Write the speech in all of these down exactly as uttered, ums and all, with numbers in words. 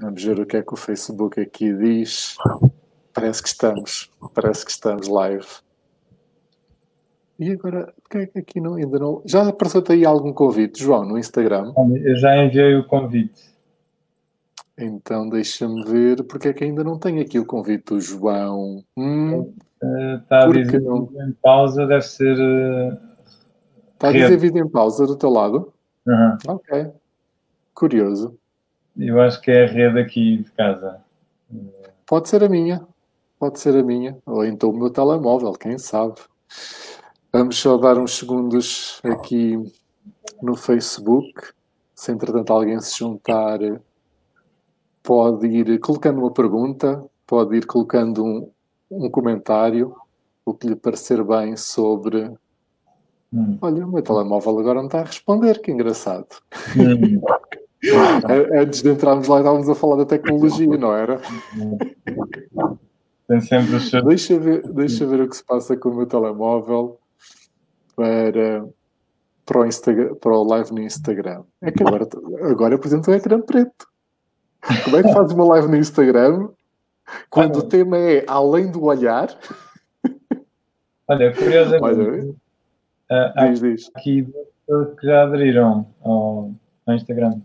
Vamos ver o que é que o Facebook aqui diz. Parece que estamos, parece que estamos live. E agora, porque é que aqui não, ainda não... Já apareceu-te aí algum convite, João, no Instagram? Eu já enviei o convite. Então deixa-me ver, porque é que ainda não tenho aqui o convite do João. Hum, Está a porque dizer não... em pausa, deve ser uh, Está a dizer rede. vídeo em pausa do teu lado? Uhum. Ok, curioso. Eu acho que é a rede aqui de casa. Pode ser a minha, pode ser a minha, ou então o meu telemóvel, quem sabe. Vamos só dar uns segundos aqui no Facebook. Se entretanto alguém se juntar, pode ir colocando uma pergunta, pode ir colocando um, um comentário, o que lhe parecer bem sobre... Hum. Olha, o meu telemóvel agora não está a responder, que engraçado. Hum. Antes de entrarmos lá estávamos a falar da tecnologia, não era? Tem sempre os seus... Deixa ver, deixa ver o que se passa com o meu telemóvel para, para, o, Instagram, para o live no Instagram. É que agora, agora apresento o ecrã preto. Como é que fazes uma live no Instagram quando o tema é além do olhar? Olha, curiosamente, Olha, há diz, diz. aqui pessoas que já aderiram ao, ao Instagram.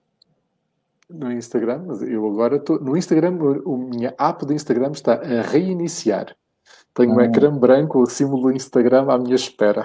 No Instagram, mas eu agora estou... No Instagram, a minha app do Instagram está a reiniciar. Tenho um Ah. ecrã branco, o símbolo do Instagram à minha espera.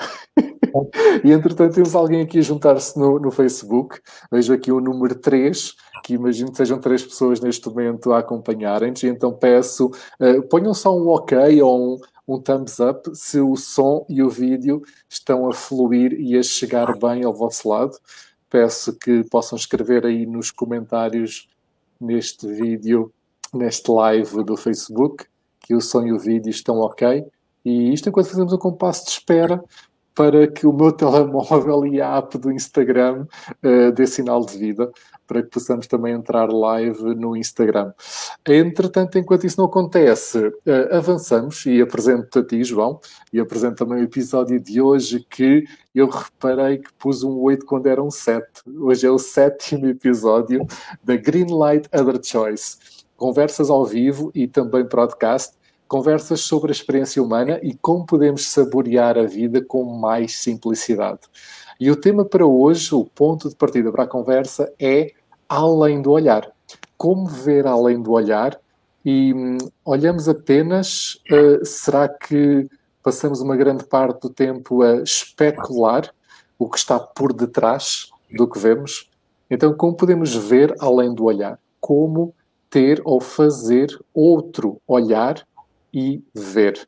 E entretanto temos alguém aqui a juntar-se no, no Facebook. Vejo aqui o número três, que imagino que sejam três pessoas neste momento a acompanharem-nos. E então peço, uh, ponham só um ok ou um, um thumbs up se o som e o vídeo estão a fluir e a chegar bem ao vosso lado. Peço que possam escrever aí nos comentários neste vídeo, neste live do Facebook, que o som e o vídeo estão ok. E isto enquanto fazemos um compasso de espera para que o meu telemóvel e a app do Instagram uh, dê sinal de vida, para que possamos também entrar live no Instagram. Entretanto, enquanto isso não acontece, uh, avançamos e apresento-te a ti, João, e apresento também o episódio de hoje, que eu reparei que pus um oito quando era um sete. Hoje é o sétimo episódio da Greenlight Other Choice. Conversas ao vivo e também podcast. Conversas sobre a experiência humana e como podemos saborear a vida com mais simplicidade. E o tema para hoje, o ponto de partida para a conversa, é além do olhar. Como ver além do olhar? E hum, olhamos apenas, uh, será que passamos uma grande parte do tempo a especular o que está por detrás do que vemos? Então, como podemos ver além do olhar? Como ter ou fazer outro olhar e ver.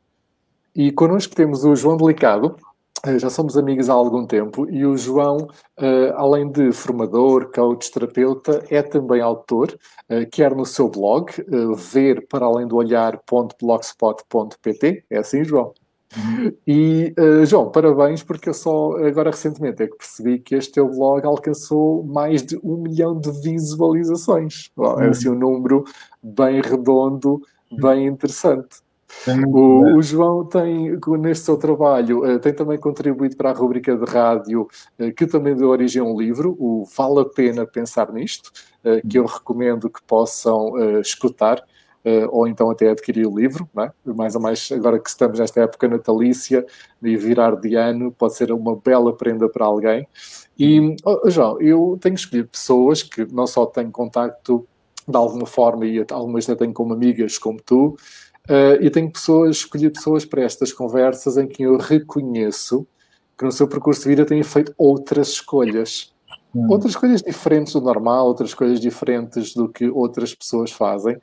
E connosco temos o João Delicado, já somos amigos há algum tempo, e o João, além de formador, coach, terapeuta, é também autor, quer no seu blog, ver para além do olhar ponto blogspot ponto pt, é assim, João? Uhum. E, João, parabéns, porque eu só agora recentemente é que percebi que este teu blog alcançou mais de um milhão de visualizações. Bom, é assim um número bem redondo, bem interessante. O, o João tem, neste seu trabalho, tem também contribuído para a rubrica de rádio, que também deu origem a um livro, o Vale a Pena Pensar Nisto, que eu recomendo que possam escutar, ou então até adquirir o livro, não é? Mais ou mais agora que estamos nesta época natalícia e virar de ano, pode ser uma bela prenda para alguém. E, oh, João, eu tenho escolhido pessoas que não só têm contacto de alguma forma, e algumas até tenho como amigas, como tu, Uh, e tenho pessoas, escolhi pessoas para estas conversas em que eu reconheço que no seu percurso de vida têm feito outras escolhas. Hum. Outras escolhas diferentes do normal, outras escolhas diferentes do que outras pessoas fazem.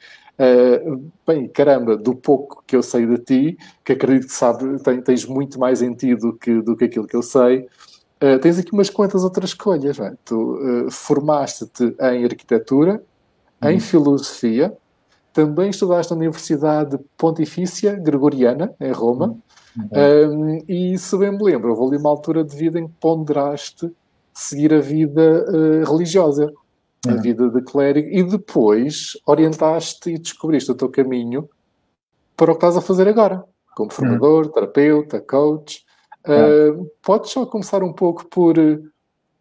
Uh, bem, caramba, do pouco que eu sei de ti, que acredito que sabe, tem, tens muito mais em ti do que, do que aquilo que eu sei, uh, tens aqui umas quantas outras escolhas. Não é? Tu uh, formaste-te em arquitetura, hum. em filosofia, também estudaste na Universidade Pontifícia Gregoriana, em Roma, uhum. um, e se bem me lembro, houve ali uma altura de vida em que ponderaste seguir a vida uh, religiosa, uhum. a vida de clérigo, e depois orientaste e descobriste o teu caminho para o que estás a fazer agora, como formador, uhum. terapeuta, coach. Uh, uhum. Podes só começar um pouco por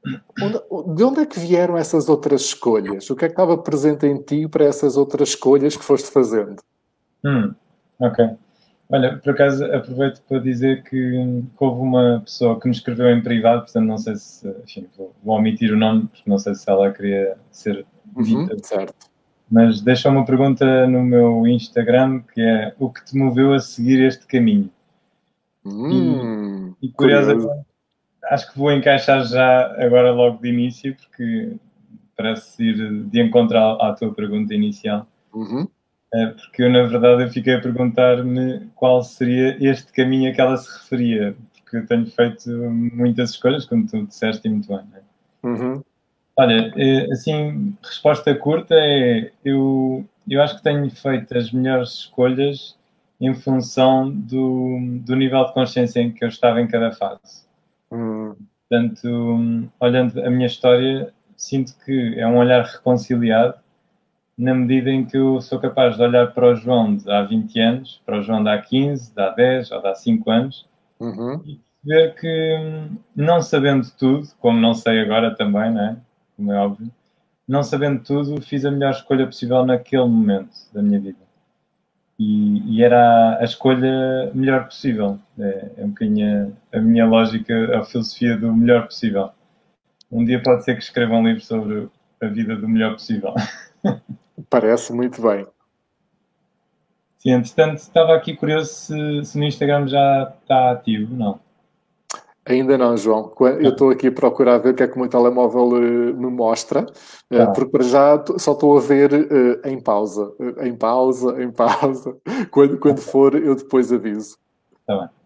onde, de onde é que vieram essas outras escolhas? O que é que estava presente em ti para essas outras escolhas que foste fazendo? Hum, ok. Olha, por acaso aproveito para dizer que, que houve uma pessoa que me escreveu em privado, portanto não sei se, enfim, vou, vou omitir o nome, porque não sei se ela queria ser Uhum, dita, certo. mas deixou uma pergunta no meu Instagram, que é: o que te moveu a seguir este caminho? E, Hum, e curioso. curiosamente, acho que vou encaixar já agora logo de início, porque parece ir de encontro à, à tua pergunta inicial. Uhum. É, porque eu, na verdade, eu fiquei a perguntar-me qual seria este caminho a que ela se referia, porque eu tenho feito muitas escolhas, como tu disseste e muito bem. Né? Uhum. Olha, é, assim, resposta curta é: eu, eu acho que tenho feito as melhores escolhas em função do, do nível de consciência em que eu estava em cada fase. Uhum. Portanto, olhando a minha história, sinto que é um olhar reconciliado na medida em que eu sou capaz de olhar para o João de há vinte anos, para o João de há quinze, de há dez ou de há cinco anos Uhum. e ver que, não sabendo tudo, como não sei agora também, não é? Como é óbvio, não sabendo tudo, fiz a melhor escolha possível naquele momento da minha vida. E, e era a escolha melhor possível. É, é um bocadinho a, a minha lógica, a filosofia do melhor possível. Um dia pode ser que escreva um livro sobre a vida do melhor possível. Parece muito bem. Sim, entretanto, estava aqui curioso se, se no Instagram já está ativo, não? Ainda não, João. Eu estou aqui a procurar ver o que é que o meu telemóvel eh, me mostra, eh, Tá, porque para já t- só estou a ver eh, em pausa, eh, em pausa, em pausa. Quando, quando for, eu depois aviso. está bem.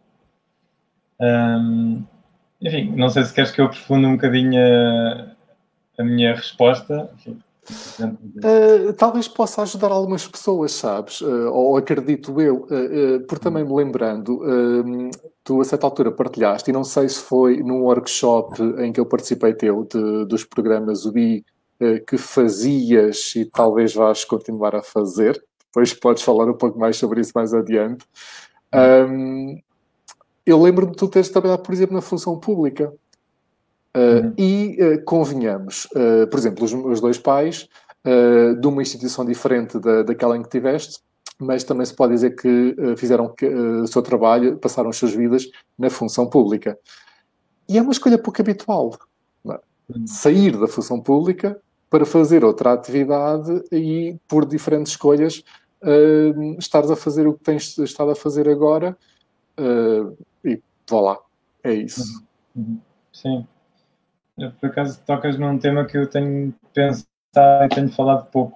Hum, enfim, não sei se queres que eu aprofunde um bocadinho a, a minha resposta. Enfim, dentro de- Uh, talvez possa ajudar algumas pessoas, sabes? Uh, ou acredito eu, uh, uh, por também me lembrando, uh, tu a certa altura partilhaste, e não sei se foi num workshop em que eu participei teu, de, dos programas U B I, uh, que fazias e talvez vais continuar a fazer. Depois podes falar um pouco mais sobre isso mais adiante. Um, eu lembro-me de tu teres trabalhado, por exemplo, na função pública. Uh, Uhum, e uh, convenhamos, uh, por exemplo, os meus dois pais, uh, de uma instituição diferente da, daquela em que tiveste, mas também se pode dizer que uh, fizeram que, uh, o seu trabalho, passaram as suas vidas na função pública. E é uma escolha pouco habitual. Não é? uhum, Sair da função pública para fazer outra atividade e, por diferentes escolhas, uh, estares a fazer o que tens estado a fazer agora uh, e vá lá. É isso. uhum, uhum. Sim, eu, por acaso tocas num tema que eu tenho pensado e tenho falado pouco.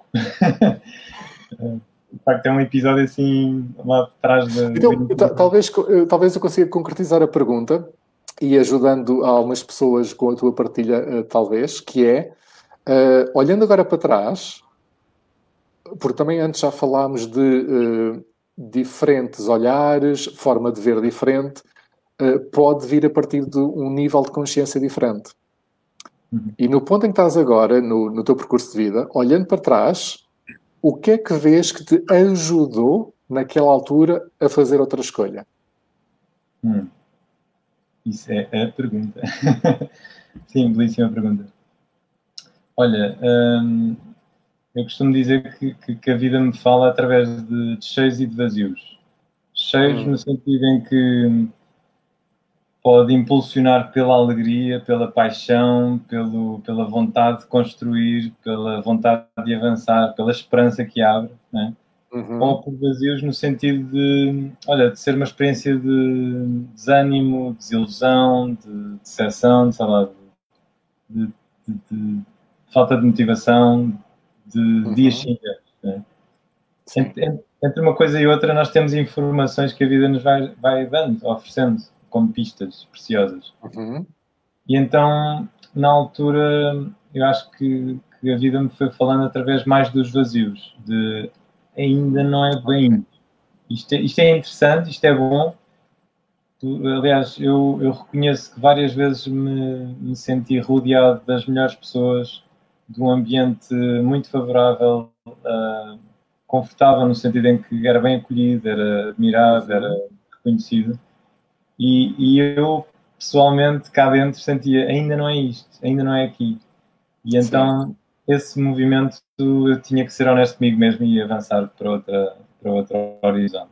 De facto, é um episódio assim lá de trás da. Então, talvez, talvez eu consiga concretizar a pergunta e ajudando algumas pessoas com a tua partilha, uh, talvez, que é, uh, olhando agora para trás, porque também antes já falámos de uh, diferentes olhares, forma de ver diferente, uh, pode vir a partir de um nível de consciência diferente. Uhum. E no ponto em que estás agora, no, no teu percurso de vida, olhando para trás, o que é que vês que te ajudou naquela altura a fazer outra escolha? Hum, isso é a pergunta. Sim, belíssima pergunta. Olha, hum, eu costumo dizer que, que, que a vida me fala através de, de cheios e de vazios. Cheios no Hum, sentido em que pode impulsionar pela alegria, pela paixão, pelo, pela vontade de construir, pela vontade de avançar, pela esperança que abre, né? uhum. Ou por vazios no sentido de, olha, de ser uma experiência de desânimo, desilusão, de decepção, sei lá, de, de, de falta de motivação, de dias Uhum. cinzentos, né? Sim. Entre, entre uma coisa e outra, nós temos informações que a vida nos vai, vai dando, oferecendo, como pistas preciosas. Uhum. E então, na altura, eu acho que, que a vida me foi falando através mais dos vazios, de ainda não é Ok. bem. Isto é, isto é interessante, isto é bom. Tu, aliás, eu, eu reconheço que várias vezes me, me senti rodeado das melhores pessoas, de um ambiente muito favorável, uh, confortável no sentido em que era bem acolhido, era admirado, era Uhum. reconhecido. E, e eu pessoalmente, cá dentro, sentia ainda não é isto, ainda não é aqui. E então, sim, esse movimento, eu tinha que ser honesto comigo mesmo e avançar para outra, para outro horizonte.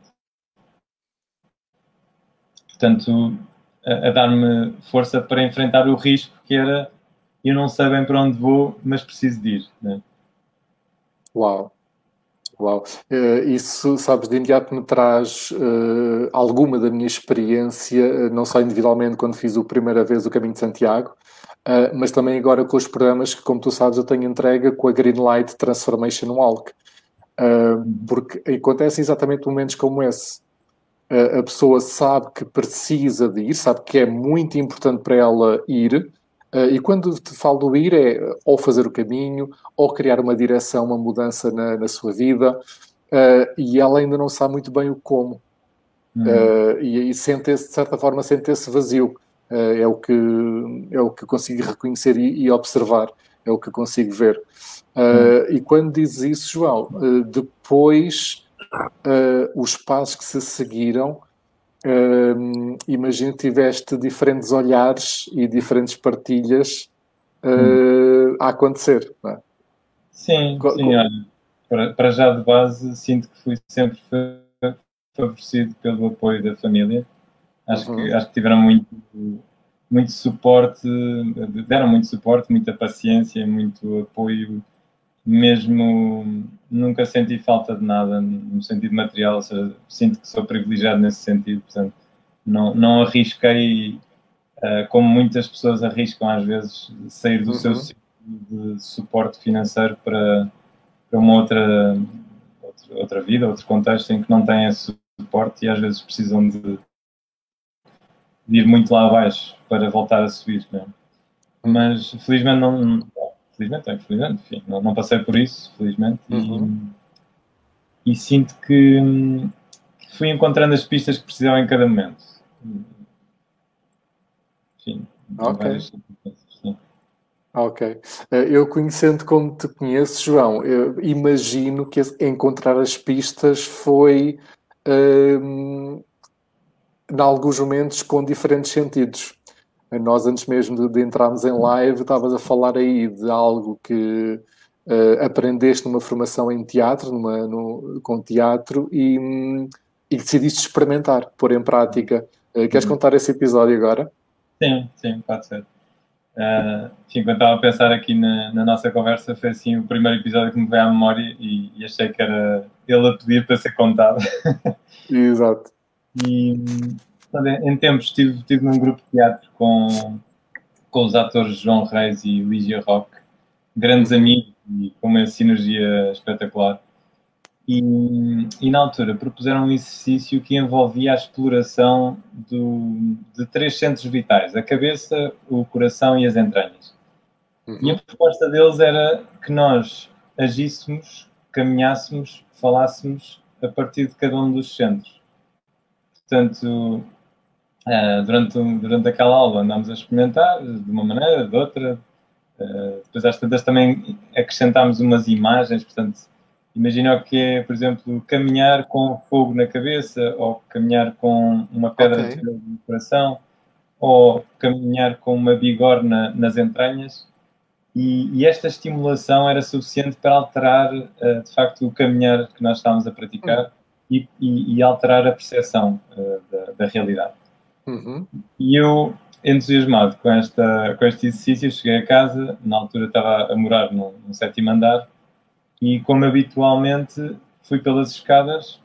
Portanto, a, a dar-me força para enfrentar o risco que era, eu não sei bem para onde vou, mas preciso de ir. Né? Uau! Uau! Uh, isso, sabes, de imediato me traz uh, alguma da minha experiência, uh, não só individualmente quando fiz a primeira vez o Caminho de Santiago, uh, mas também agora com os programas que, como tu sabes, eu tenho entrega com a Greenlight Transformation Walk. Uh, porque acontecem exatamente momentos como esse. Uh, a pessoa sabe que precisa de ir, sabe que é muito importante para ela ir, uh, e quando te falo do ir é ou fazer o caminho, ou criar uma direção, uma mudança na, na sua vida, uh, e ela ainda não sabe muito bem o como. Uh, e, e sente esse, de certa forma, sente esse vazio. Uh, é, o que, é o que consigo reconhecer e, e observar, é o que consigo ver. Uh, e quando dizes isso, João, uh, depois uh, os passos que se seguiram, uh, imagino que tiveste diferentes olhares e diferentes partilhas uh, a acontecer, não é? Sim, Co sim, olha, para, para já de base sinto que fui sempre favorecido pelo apoio da família. Acho, uhum. que, acho que tiveram muito, muito suporte, deram muito suporte, muita paciência, muito apoio. Mesmo nunca senti falta de nada no sentido material, ou seja, sinto que sou privilegiado nesse sentido, portanto, não, não arrisquei, uh, como muitas pessoas arriscam às vezes, sair do uhum. seu ciclo de suporte financeiro para, para uma outra, outra, outra vida, outro contexto em que não têm esse suporte e às vezes precisam de, de ir muito lá abaixo para voltar a subir, não é? Mas felizmente não... Felizmente, infelizmente, enfim, não, não passei por isso, felizmente, uhum. e, e sinto que, que fui encontrando as pistas que precisava em cada momento. Enfim, ok. Várias circunstâncias, sim. Ok. Eu conhecendo como te conheço, João, eu imagino que encontrar as pistas foi, hum, em alguns momentos, com diferentes sentidos. Nós, antes mesmo de, de entrarmos em live, estavas a falar aí de algo que uh, aprendeste numa formação em teatro, numa, no, com teatro, e, hum, e decidiste experimentar, pôr em prática. Uh, queres contar esse episódio agora? Sim, sim, pode ser. Uh, enfim, quando estava a pensar aqui na, na nossa conversa, foi assim o primeiro episódio que me veio à memória e, e achei que era ele a pedir para ser contado. Exato. E em tempos estive, estive num grupo de teatro com, com os atores João Reis e Lígia Roque, grandes uhum. amigos e com uma sinergia espetacular. E, e na altura propuseram um exercício que envolvia a exploração do, de três centros vitais, a cabeça, o coração e as entranhas. Uhum. E a proposta deles era que nós agíssemos, caminhássemos, falássemos a partir de cada um dos centros. Portanto, durante, durante aquela aula andámos a experimentar de uma maneira, de outra. Depois às tantas também acrescentámos umas imagens, portanto, imagina o que é, por exemplo, caminhar com fogo na cabeça, ou caminhar com uma pedra okay. de fogo no coração, ou caminhar com uma bigorna nas entranhas. E, e esta estimulação era suficiente para alterar, uh, de facto, o caminhar que nós estávamos a praticar uhum. e, e, e alterar a percepção uh, da, da realidade. Uhum. E eu, entusiasmado com, esta, com este exercício, cheguei a casa, na altura estava a morar no, no sétimo andar, e como habitualmente fui pelas escadas,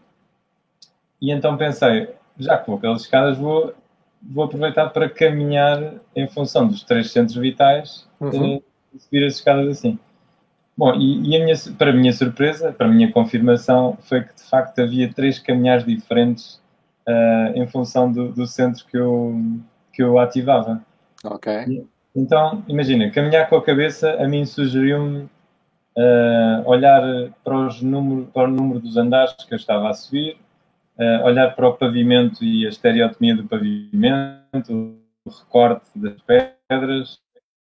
e então pensei, já que vou pelas escadas, vou, vou aproveitar para caminhar em função dos três centros vitais uhum. e subir as escadas assim. Bom, e, e a minha, para a minha surpresa, para a minha confirmação, foi que de facto havia três caminhares diferentes uh, em função do, do centro que eu, que eu ativava. Ok. E, então, imagina, caminhar com a cabeça a mim sugeriu-me uh, olhar para, os número, para o número dos andares que eu estava a subir, uh, olhar para o pavimento e a estereotomia do pavimento, o recorte das pedras,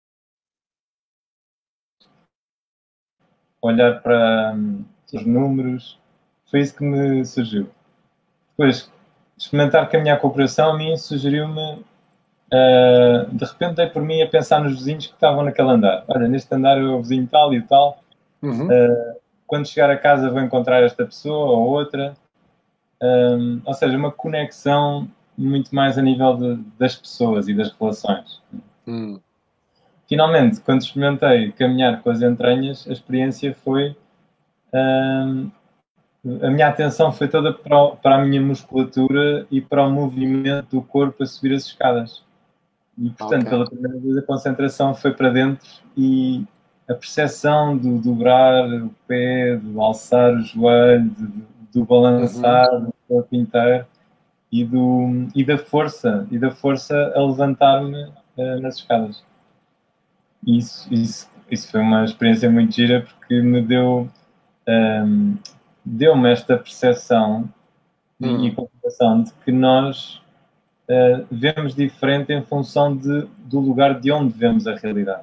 olhar para um, os números, foi isso que me surgiu. Depois, experimentar caminhar com o coração a mim sugeriu-me uh, de repente dei por mim a pensar nos vizinhos que estavam naquele andar. Olha, neste andar é o vizinho tal e tal. Uhum. Uh, quando chegar a casa vou encontrar esta pessoa ou outra. Um, ou seja, uma conexão muito mais a nível de, das pessoas e das relações. Uhum. Finalmente, quando experimentei caminhar com as entranhas, a experiência foi... Um, a minha atenção foi toda para, o, para a minha musculatura e para o movimento do corpo a subir as escadas. E, portanto, okay. pela primeira vez a concentração foi para dentro e a percepção do dobrar o pé, do alçar o joelho, do, do balançar uhum. do corpo inteiro e, do, e da força, e da força a levantar-me uh, nas escadas. Isso, isso, isso foi uma experiência muito gira porque me deu... Um, deu-me esta percepção hum. e compreensão de que nós uh, vemos diferente em função de, do lugar de onde vemos a realidade.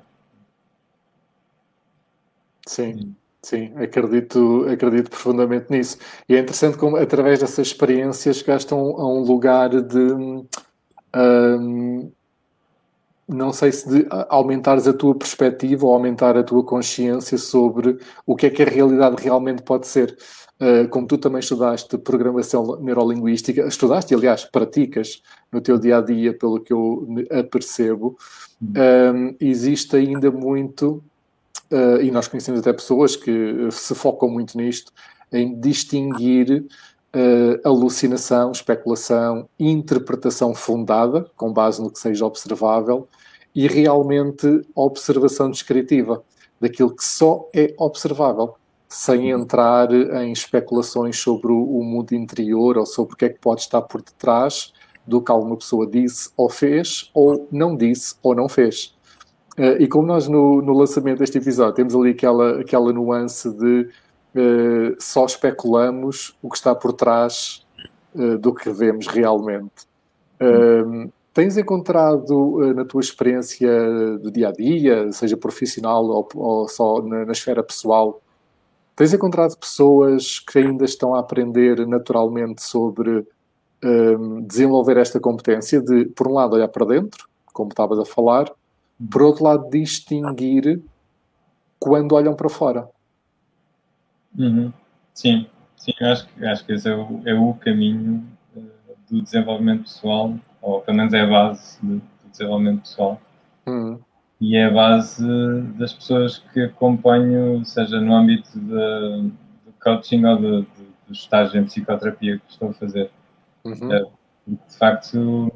Sim, sim, acredito, acredito profundamente nisso. E é interessante como, através dessas experiências, gastam a um lugar de... Um, não sei se de aumentares a tua perspectiva ou aumentar a tua consciência sobre o que é que a realidade realmente pode ser. Uh, como tu também estudaste programação neurolinguística, estudaste, aliás, praticas no teu dia-a-dia, pelo que eu apercebo, um, existe ainda muito, uh, e nós conhecemos até pessoas que se focam muito nisto, em distinguir uh, alucinação, especulação, interpretação fundada, com base no que seja observável, e realmente observação descritiva, daquilo que só é observável, sem entrar em especulações sobre o, o mundo interior ou sobre o que é que pode estar por detrás do que alguma pessoa disse ou fez, ou não disse ou não fez. Uh, e como nós no, no lançamento deste episódio temos ali aquela, aquela nuance de uh, só especulamos o que está por trás uh, do que vemos realmente. Uh, Tens encontrado uh, na tua experiência do dia-a-dia, seja profissional ou, ou só na, na esfera pessoal, tens encontrado pessoas que ainda estão a aprender naturalmente sobre um, desenvolver esta competência de, por um lado, olhar para dentro, como estavas a falar, por outro lado, distinguir quando olham para fora? Uhum. Sim, sim, acho, acho que esse é o, é o caminho uh, do desenvolvimento pessoal, ou pelo menos é a base do, do desenvolvimento pessoal. Uhum. E é a base das pessoas que acompanho, seja no âmbito de, do coaching ou do, do, do estágio em psicoterapia que estou a fazer. Uhum. É, de facto,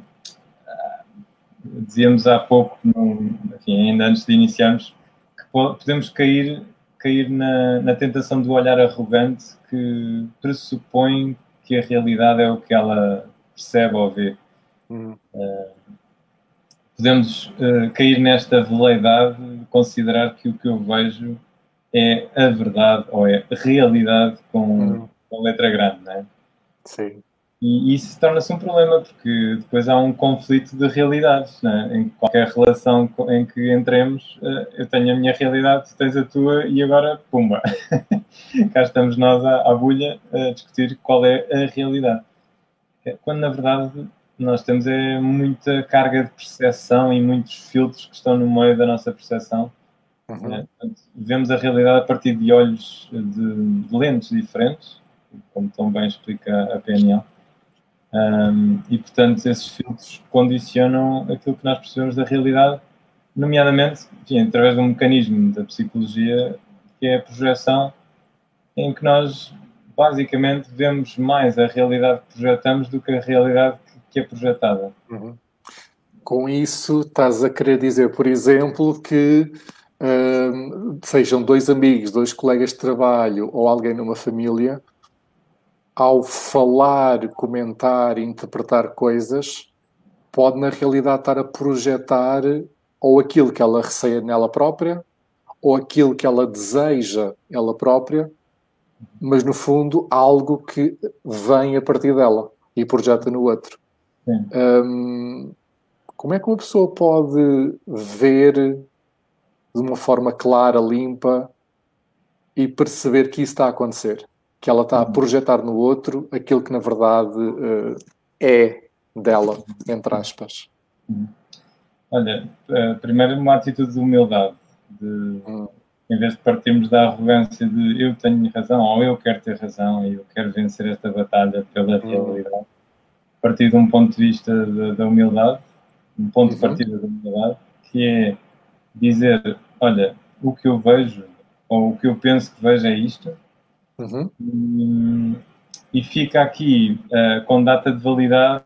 dizíamos há pouco, no, enfim, ainda antes de iniciarmos, que podemos cair, cair na, na tentação do olhar arrogante que pressupõe que a realidade é o que ela percebe ou vê. Uhum. Uh, podemos uh, cair nesta veleidade de considerar que o que eu vejo é a verdade ou é a realidade com, uhum. com letra grande, não é? Sim. E isso torna-se um problema, porque depois há um conflito de realidades, não é? Em qualquer relação em que entremos, uh, eu tenho a minha realidade, tu tens a tua e agora, pumba! Cá estamos nós à, à bulha a discutir qual é a realidade. Quando, na verdade, nós temos é muita carga de percepção e muitos filtros que estão no meio da nossa percepção. Uhum. É, portanto, vemos a realidade a partir de olhos de, de lentes diferentes, como tão bem explica a P N L. Um, e, portanto, esses filtros condicionam aquilo que nós percebemos da realidade, nomeadamente, enfim, através de um mecanismo da psicologia, que é a projeção, em que nós, basicamente, vemos mais a realidade que projetamos do que a realidade que é projetada. Uhum. Com isso, estás a querer dizer, por exemplo, que um, sejam dois amigos, dois colegas de trabalho ou alguém numa família, ao falar, comentar, interpretar coisas, pode na realidade estar a projetar ou aquilo que ela receia nela própria, ou aquilo que ela deseja ela própria, mas no fundo algo que vem a partir dela e projeta no outro. Um, como é que uma pessoa pode ver de uma forma clara, limpa e perceber que isso está a acontecer? Que ela está a projetar no outro aquilo que na verdade uh, é dela, entre aspas. Uhum. Olha, uh, primeiro uma atitude de humildade, de, Hum. em vez de partirmos da arrogância de eu tenho razão, ou eu quero ter razão, e eu quero vencer esta batalha pela Hum. realidade, partir de um ponto de vista de, da humildade, um ponto Uhum. de partida da humildade, que é dizer, olha, o que eu vejo, ou o que eu penso que vejo é isto, Uhum. e, e fica aqui uh, com data de validade,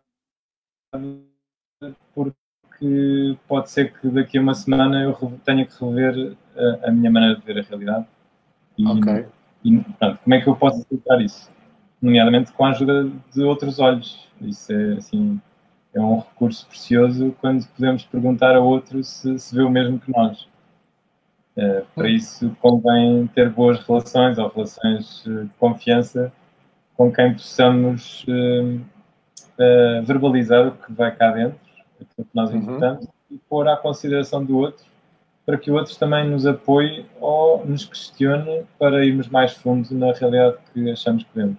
porque pode ser que daqui a uma semana eu tenha que rever a, a minha maneira de ver a realidade. E, Ok. e pronto, como é que eu posso explicar isso? Nomeadamente com a ajuda de outros olhos. Isso é, assim, é um recurso precioso quando podemos perguntar a outro se, se vê o mesmo que nós. Uh, para isso convém ter boas relações ou relações de confiança com quem possamos uh, uh, verbalizar o que vai cá dentro, aquilo que nós Uhum. importamos, e pôr à consideração do outro, para que o outro também nos apoie ou nos questione para irmos mais fundo na realidade que achamos que vemos.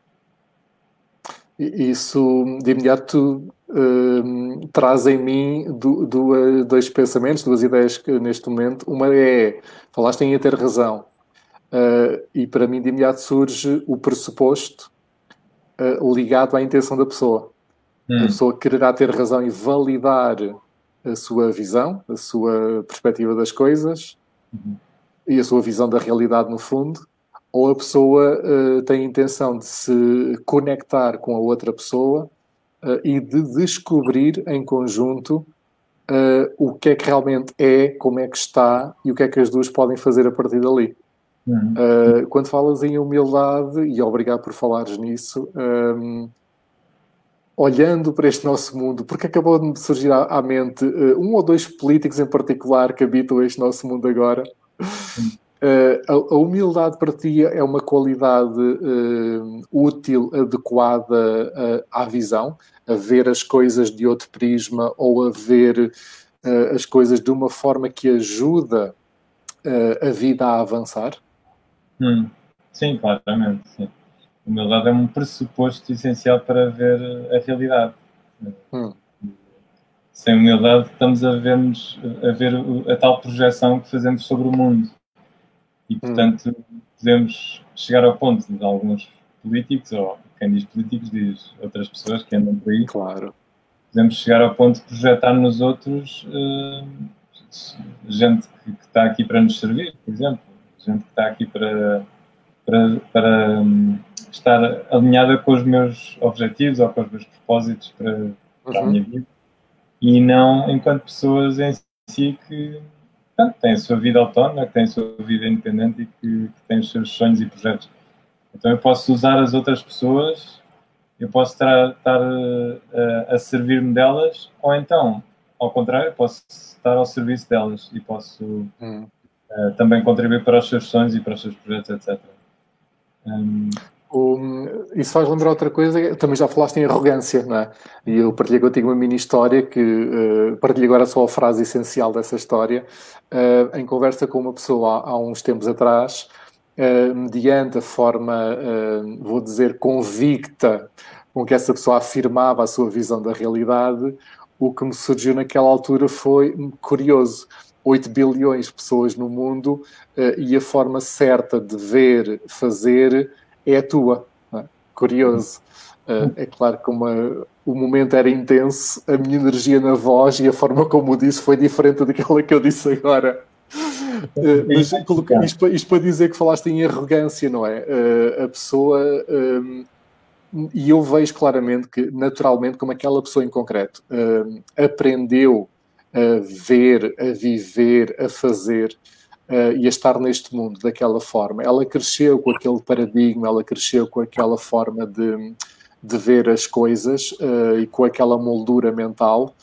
Isso, de imediato, uh, traz em mim do, do, dois pensamentos, duas ideias que neste momento. Uma é, falaste em ter razão, uh, e para mim de imediato surge o pressuposto uh, ligado à intenção da pessoa. Hum. A pessoa quererá ter razão e validar a sua visão, a sua perspectiva das coisas, uhum, e a sua visão da realidade no fundo, ou a pessoa uh, tem a intenção de se conectar com a outra pessoa uh, e de descobrir em conjunto uh, o que é que realmente é, como é que está e o que é que as duas podem fazer a partir dali. Uhum. Uh, quando falas em humildade, e obrigado por falares nisso, um, olhando para este nosso mundo, porque acabou de me surgir à, à mente uh, um ou dois políticos em particular que habitam este nosso mundo agora. Uh, a, a humildade para ti é uma qualidade uh, útil, adequada uh, à visão, a ver as coisas de outro prisma ou a ver uh, as coisas de uma forma que ajuda uh, a vida a avançar? Hum. Sim, claramente, sim. A humildade é um pressuposto essencial para ver a realidade. Hum. Sem humildade estamos a, vermos, a ver a tal projeção que fazemos sobre o mundo. E, portanto, hum. podemos chegar ao ponto de alguns políticos, ou quem diz políticos diz outras pessoas que andam por aí. Claro. Podemos chegar ao ponto de projetar nos outros uh, gente que, que está aqui para nos servir, por exemplo. Gente que está aqui para, para, para um, estar alinhada com os meus objetivos ou com os meus propósitos para, para uhum. a minha vida. E não enquanto pessoas em si que portanto, têm a sua vida autónoma, que têm a sua vida independente e que, que têm os seus sonhos e projetos. Então eu posso usar as outras pessoas, eu posso estar, estar a, a servir-me delas, ou então, ao contrário, eu posso estar ao serviço delas e posso uhum. uh, também contribuir para os seus sonhos e para os seus projetos, etcétera. Um, Um, isso faz lembrar outra coisa, também já falaste em arrogância, não é? E eu partilhei contigo uma mini história que uh, partilhei agora só a frase essencial dessa história, uh, em conversa com uma pessoa há, há uns tempos atrás, uh, mediante a forma, uh, vou dizer, convicta com que essa pessoa afirmava a sua visão da realidade, o que me surgiu naquela altura foi curioso. oito bilhões de pessoas no mundo uh, e a forma certa de ver, fazer é a tua. É? Curioso. Uh, é claro que uma, o momento era intenso, a minha energia na voz e a forma como o disse foi diferente daquela que eu disse agora. Uh, mas isto, isto para dizer que falaste em arrogância, não é? Uh, a pessoa... Um, e eu vejo claramente que, naturalmente, como aquela pessoa em concreto um, aprendeu a ver, a viver, a fazer... Uh, e a estar neste mundo daquela forma. Ela cresceu com aquele paradigma, ela cresceu com aquela forma de, de ver as coisas uh, e com aquela moldura mental.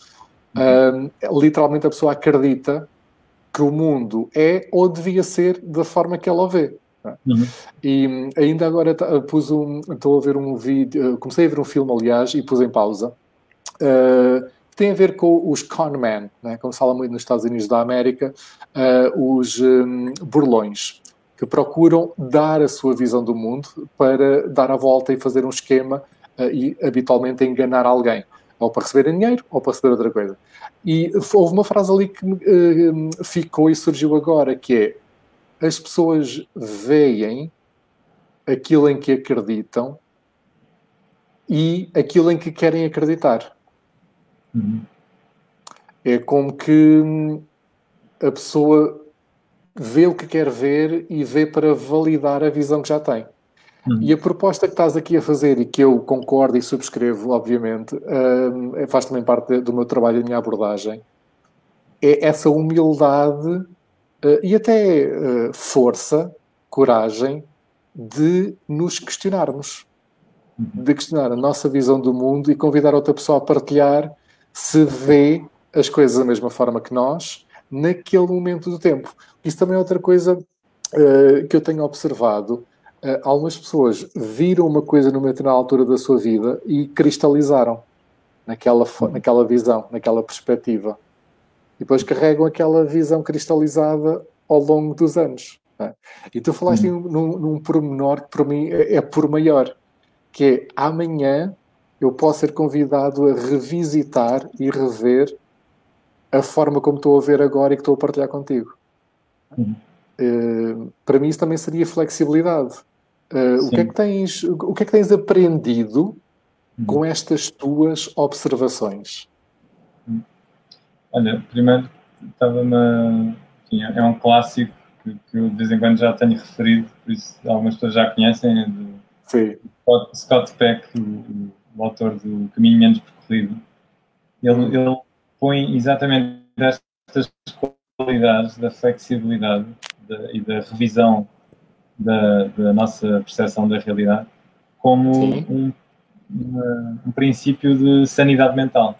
Uh, literalmente a pessoa acredita que o mundo é ou devia ser da forma que ela vê. Uhum. E ainda agora pus um, estou a ver um vídeo, comecei a ver um filme, aliás, e pus em pausa. Uh, tem a ver com os con men, né? Como se fala muito nos Estados Unidos da América, uh, os um, burlões, que procuram dar a sua visão do mundo para dar a volta e fazer um esquema uh, e, habitualmente, enganar alguém. Ou para receberem dinheiro, ou para receber outra coisa. E houve uma frase ali que uh, ficou e surgiu agora, que é: as pessoas veem aquilo em que acreditam e aquilo em que querem acreditar. Uhum. É como que a pessoa vê o que quer ver e vê para validar a visão que já tem. Uhum. E a proposta que estás aqui a fazer, e que eu concordo e subscrevo, obviamente, uh, faz também parte do meu trabalho e da minha abordagem, é essa humildade uh, e até uh, força, coragem de nos questionarmos. De questionar a nossa visão do mundo e convidar outra pessoa a partilhar se vê as coisas da mesma forma que nós, naquele momento do tempo. Isso também é outra coisa uh, que eu tenho observado. Uh, algumas pessoas viram uma coisa numa determinada altura da sua vida e cristalizaram naquela, naquela visão, naquela perspectiva. E depois carregam aquela visão cristalizada ao longo dos anos. Né? E tu falaste uhum. num, num pormenor que para mim é, é por maior, que é: amanhã eu posso ser convidado a revisitar e rever a forma como estou a ver agora e que estou a partilhar contigo. Uhum. Uh, para mim isso também seria flexibilidade. Uh, o que é que tens, o que é que tens aprendido uhum. com estas tuas observações? Uhum. Olha, primeiro estava-me... É um clássico que, que eu de vez em quando já tenho referido, por isso algumas pessoas já conhecem, é do Sim. Scott Peck, o, o autor do Caminho Menos Percorrido. Ele, uhum. ele põe exatamente estas qualidades da flexibilidade da, e da revisão da, da nossa percepção da realidade como um, uma, um princípio de sanidade mental.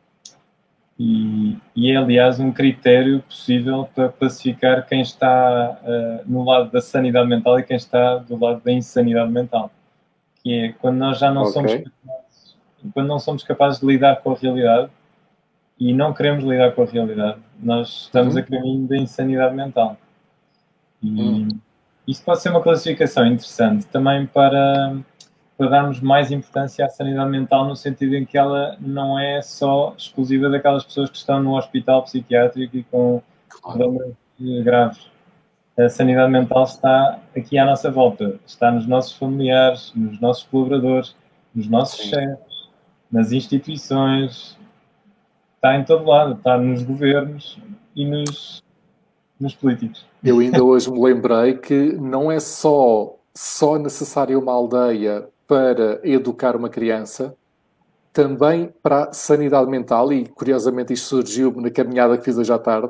E, e é, aliás, um critério possível para classificar quem está uh, no lado da sanidade mental e quem está do lado da insanidade mental. Que é quando nós já não, okay. somos capazes, quando não somos capazes de lidar com a realidade e não queremos lidar com a realidade, nós estamos uhum. a caminho da insanidade mental. E uhum. isso pode ser uma classificação interessante também para, para darmos mais importância à sanidade mental, no sentido em que ela não é só exclusiva daquelas pessoas que estão no hospital psiquiátrico e com problemas claro. graves. A sanidade mental está aqui à nossa volta, está nos nossos familiares, nos nossos colaboradores, nos nossos Sim. chefes, nas instituições, está em todo lado, está nos governos e nos, nos políticos. Eu ainda hoje me lembrei que não é só, só necessária uma aldeia para educar uma criança, também para a sanidade mental, e curiosamente isto surgiu na caminhada que fiz hoje à tarde.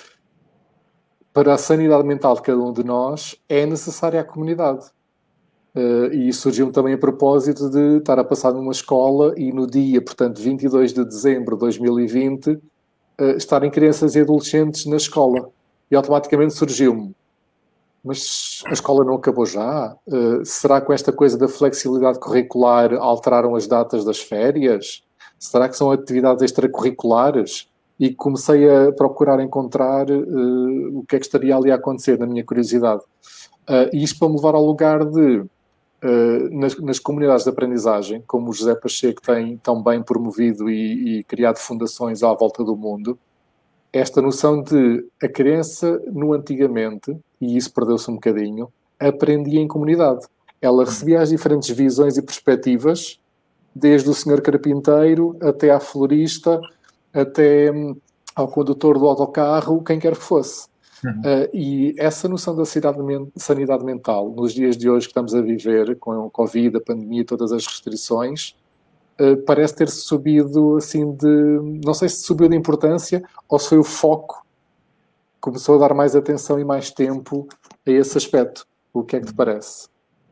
Para a sanidade mental de cada um de nós é necessária a comunidade. Uh, e surgiu também a propósito de estar a passar numa escola e no dia, portanto, vinte e dois de dezembro de dois mil e vinte, uh, estarem crianças e adolescentes na escola. E automaticamente surgiu-me: mas a escola não acabou já? Uh, será que com esta coisa da flexibilidade curricular alteraram as datas das férias? Será que são atividades extracurriculares? E comecei a procurar encontrar uh, o que é que estaria ali a acontecer, na minha curiosidade. Uh, e isto para me levar ao lugar de, uh, nas, nas comunidades de aprendizagem, como o José Pacheco tem tão bem promovido e, e criado fundações à volta do mundo, esta noção de a criança, no antigamente, e isso perdeu-se um bocadinho, aprendia em comunidade. Ela recebia as diferentes visões e perspectivas, desde o senhor carpinteiro até à florista, até hum, ao condutor do autocarro, quem quer que fosse. Uhum. Uh, e essa noção da sanidade, sanidade mental, nos dias de hoje que estamos a viver, com a Covid, a pandemia e todas as restrições, uh, parece ter subido, assim, de... Não sei se subiu de importância ou se foi o foco. Começou a dar mais atenção e mais tempo a esse aspecto. O que é que te parece?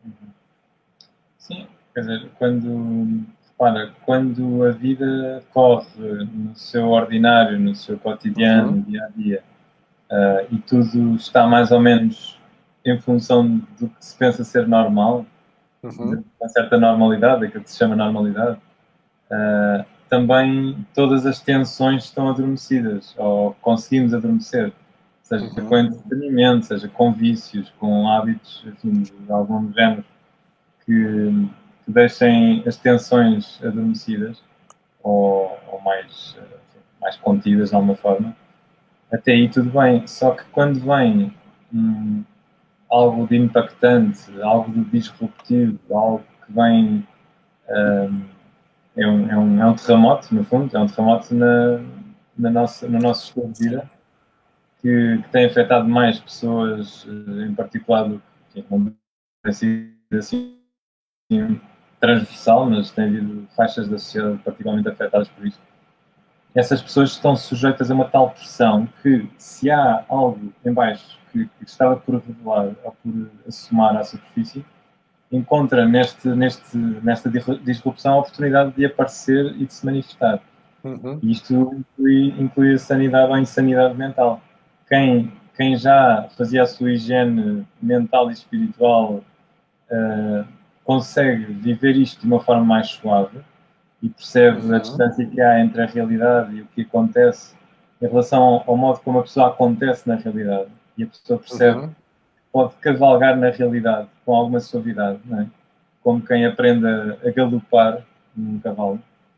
Sim, quer dizer, quando... Olha, quando a vida corre no seu ordinário, no seu cotidiano, uhum. dia a dia, uh, e tudo está mais ou menos em função do que se pensa ser normal, uhum. de uma certa normalidade, aquilo que se chama normalidade, uh, também todas as tensões estão adormecidas, ou conseguimos adormecer, seja uhum. com entretenimento, seja com vícios, com hábitos, enfim, de algum género, que... que deixem as tensões adormecidas, ou, ou mais, mais contidas de alguma forma, até aí tudo bem. Só que quando vem hum, algo de impactante, algo de disruptivo, algo que vem... Hum, é, um, é, um, é um terremoto, no fundo, é um terremoto na, na nossa, no nosso estilo de vida, que, que tem afetado mais pessoas, em particular, do que não tem sido assim transversal, mas tem havido faixas da sociedade particularmente afetadas por isto. Essas pessoas estão sujeitas a uma tal pressão que, se há algo em baixo que, que estava por revelar ou por assomar à superfície, encontra neste, neste, nesta disrupção a oportunidade de aparecer e de se manifestar. Uhum. E isto inclui, inclui a sanidade ou a insanidade mental. Quem, quem já fazia a sua higiene mental e espiritual uh, consegue viver isto de uma forma mais suave e percebe uhum. a distância que há entre a realidade e o que acontece em relação ao modo como a pessoa acontece na realidade. E a pessoa percebe uhum. que pode cavalgar na realidade com alguma suavidade, não é? Como quem aprende a, a galopar num cavalo.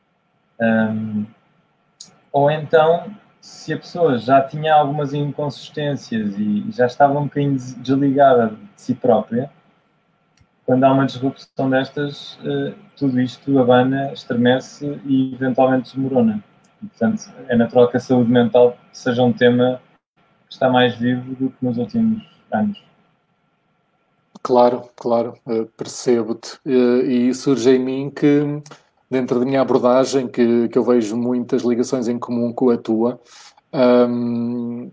Um, ou então, se a pessoa já tinha algumas inconsistências e já estava um bocadinho desligada de si própria, quando há uma disrupção destas, uh, tudo isto abana, estremece e eventualmente desmorona. E, portanto, é natural que a saúde mental seja um tema que está mais vivo do que nos últimos anos. Claro, claro, uh, percebo-te. Uh, e surge em mim que, dentro da minha abordagem, que, que eu vejo muitas ligações em comum com a tua, um,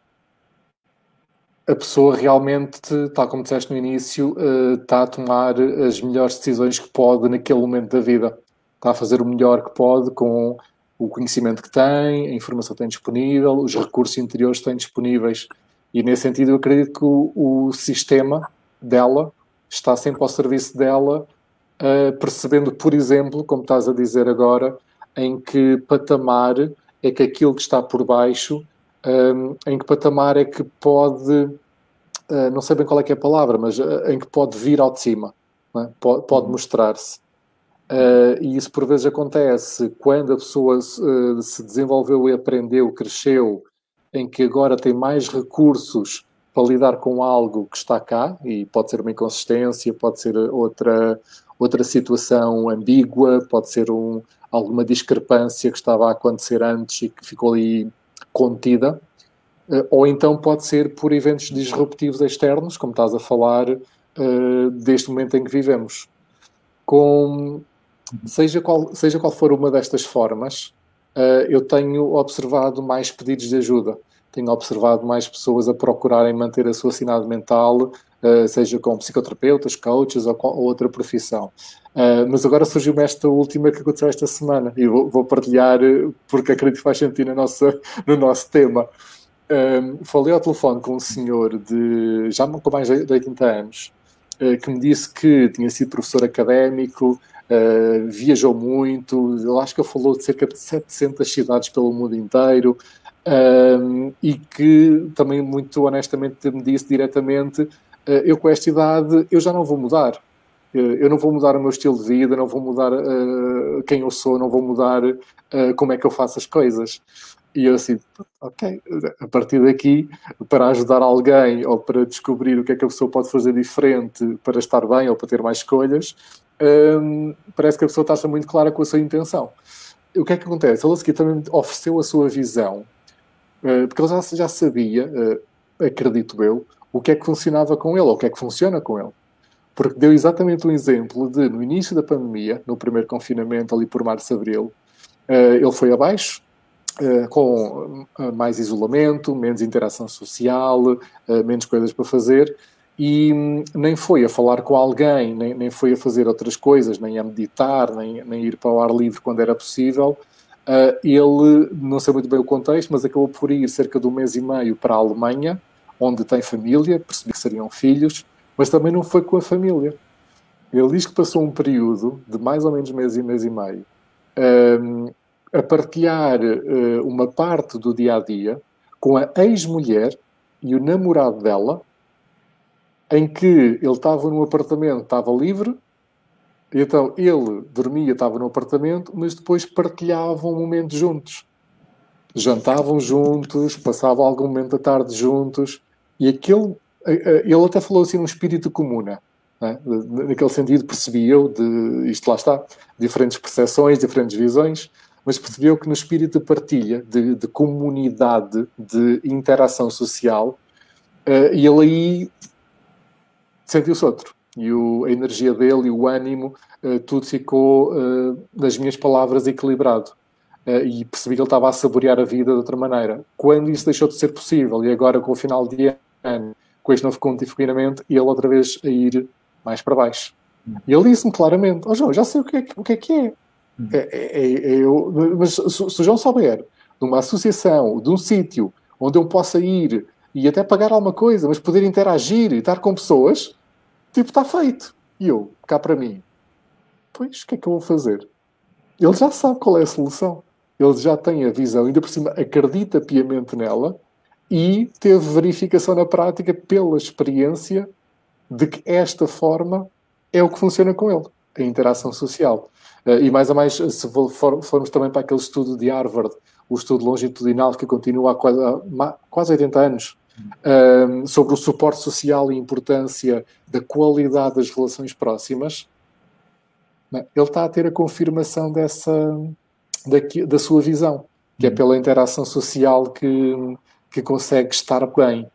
a pessoa realmente, tal como disseste no início, uh, está a tomar as melhores decisões que pode naquele momento da vida. Está a fazer o melhor que pode com o conhecimento que tem, a informação que tem disponível, os recursos interiores que tem disponíveis. E, nesse sentido, eu acredito que o, o sistema dela está sempre ao serviço dela, uh, percebendo, por exemplo, como estás a dizer agora, em que patamar é que aquilo que está por baixo... Um, em que patamar é que pode, uh, não sei bem qual é que é a palavra, mas uh, em que pode vir ao de cima, não é? Pode, pode mostrar-se. Uh, e isso por vezes acontece quando a pessoa uh, se desenvolveu e aprendeu, cresceu, em que agora tem mais recursos para lidar com algo que está cá, e pode ser uma inconsistência, pode ser outra, outra situação ambígua, pode ser um, alguma discrepância que estava a acontecer antes e que ficou ali contida, ou então pode ser por eventos disruptivos externos, como estás a falar, uh, deste momento em que vivemos. Com, seja, qual, seja qual for uma destas formas, uh, eu tenho observado mais pedidos de ajuda, tenho observado mais pessoas a procurarem manter a sua sanidade mental, uh, seja com psicoterapeutas, coaches ou, ou outra profissão. Uh, mas agora surgiu-me esta última que aconteceu esta semana e vou, vou partilhar porque acredito que faz sentido no nosso, no nosso tema. Um, falei ao telefone com um senhor de já com mais de oitenta anos uh, que me disse que tinha sido professor académico, uh, viajou muito, eu acho que ele falou de cerca de setecentas cidades pelo mundo inteiro, um, e que também muito honestamente me disse diretamente, uh, eu com esta idade eu já não vou mudar. Eu não vou mudar o meu estilo de vida, não vou mudar uh, quem eu sou, não vou mudar uh, como é que eu faço as coisas. E eu assim, ok, a partir daqui, para ajudar alguém ou para descobrir o que é que a pessoa pode fazer diferente para estar bem ou para ter mais escolhas, um, parece que a pessoa está muito clara com a sua intenção. O que é que acontece? Ele a seguir também ofereceu a sua visão, uh, porque ele já, já sabia, uh, acredito eu, o que é que funcionava com ele, ou o que é que funciona com ele. Porque deu exatamente um exemplo de, no início da pandemia, no primeiro confinamento, ali por março, abril, uh, ele foi abaixo, uh, com uh, mais isolamento, menos interação social, uh, menos coisas para fazer, e um, nem foi a falar com alguém, nem, nem foi a fazer outras coisas, nem a meditar, nem, nem ir para o ar livre quando era possível. Uh, ele, não sei muito bem o contexto, mas acabou por ir cerca de um mês e meio para a Alemanha, onde tem família, percebi que seriam filhos, mas também não foi com a família. Ele diz que passou um período de mais ou menos mês e mês e meio um, a partilhar uh, uma parte do dia-a-dia com a ex-mulher e o namorado dela, em que ele estava num apartamento, estava livre, Então, ele dormia, estava no apartamento, mas depois partilhavam um momento juntos. Jantavam juntos, passavam algum momento da tarde juntos, e aquele, ele até falou assim, um espírito comuna, né? Naquele sentido percebeu, de, isto lá está, diferentes percepções, diferentes visões, mas percebeu que no espírito de partilha, de, de comunidade, de interação social, uh, ele aí sentiu-se outro. E o, a energia dele e o ânimo, uh, tudo ficou, uh, nas minhas palavras, equilibrado. Uh, e percebi que ele estava a saborear a vida de outra maneira. Quando isso deixou de ser possível, e agora com o final de ano, com este novo confinamento, ele outra vez a ir mais para baixo. E ele disse-me claramente, oh João, já sei o que é o que é. Que é. É, é, é eu, mas se, se o João souber de uma associação, de um sítio onde eu possa ir e até pagar alguma coisa, mas poder interagir e estar com pessoas, tipo, está feito. E eu, cá para mim, pois, o que é que eu vou fazer? Ele já sabe qual é a solução. Ele já tem a visão, ainda por cima acredita piamente nela e teve verificação na prática pela experiência de que esta forma é o que funciona com ele, a interação social. Uh, e mais a mais, se for, formos também para aquele estudo de Harvard, o estudo longitudinal que continua há quase, há quase oitenta anos, uh, sobre o suporte social e a importância da qualidade das relações próximas, né? Ele está a ter a confirmação dessa, da, da sua visão, que é pela interação social que, que consegue estar bem.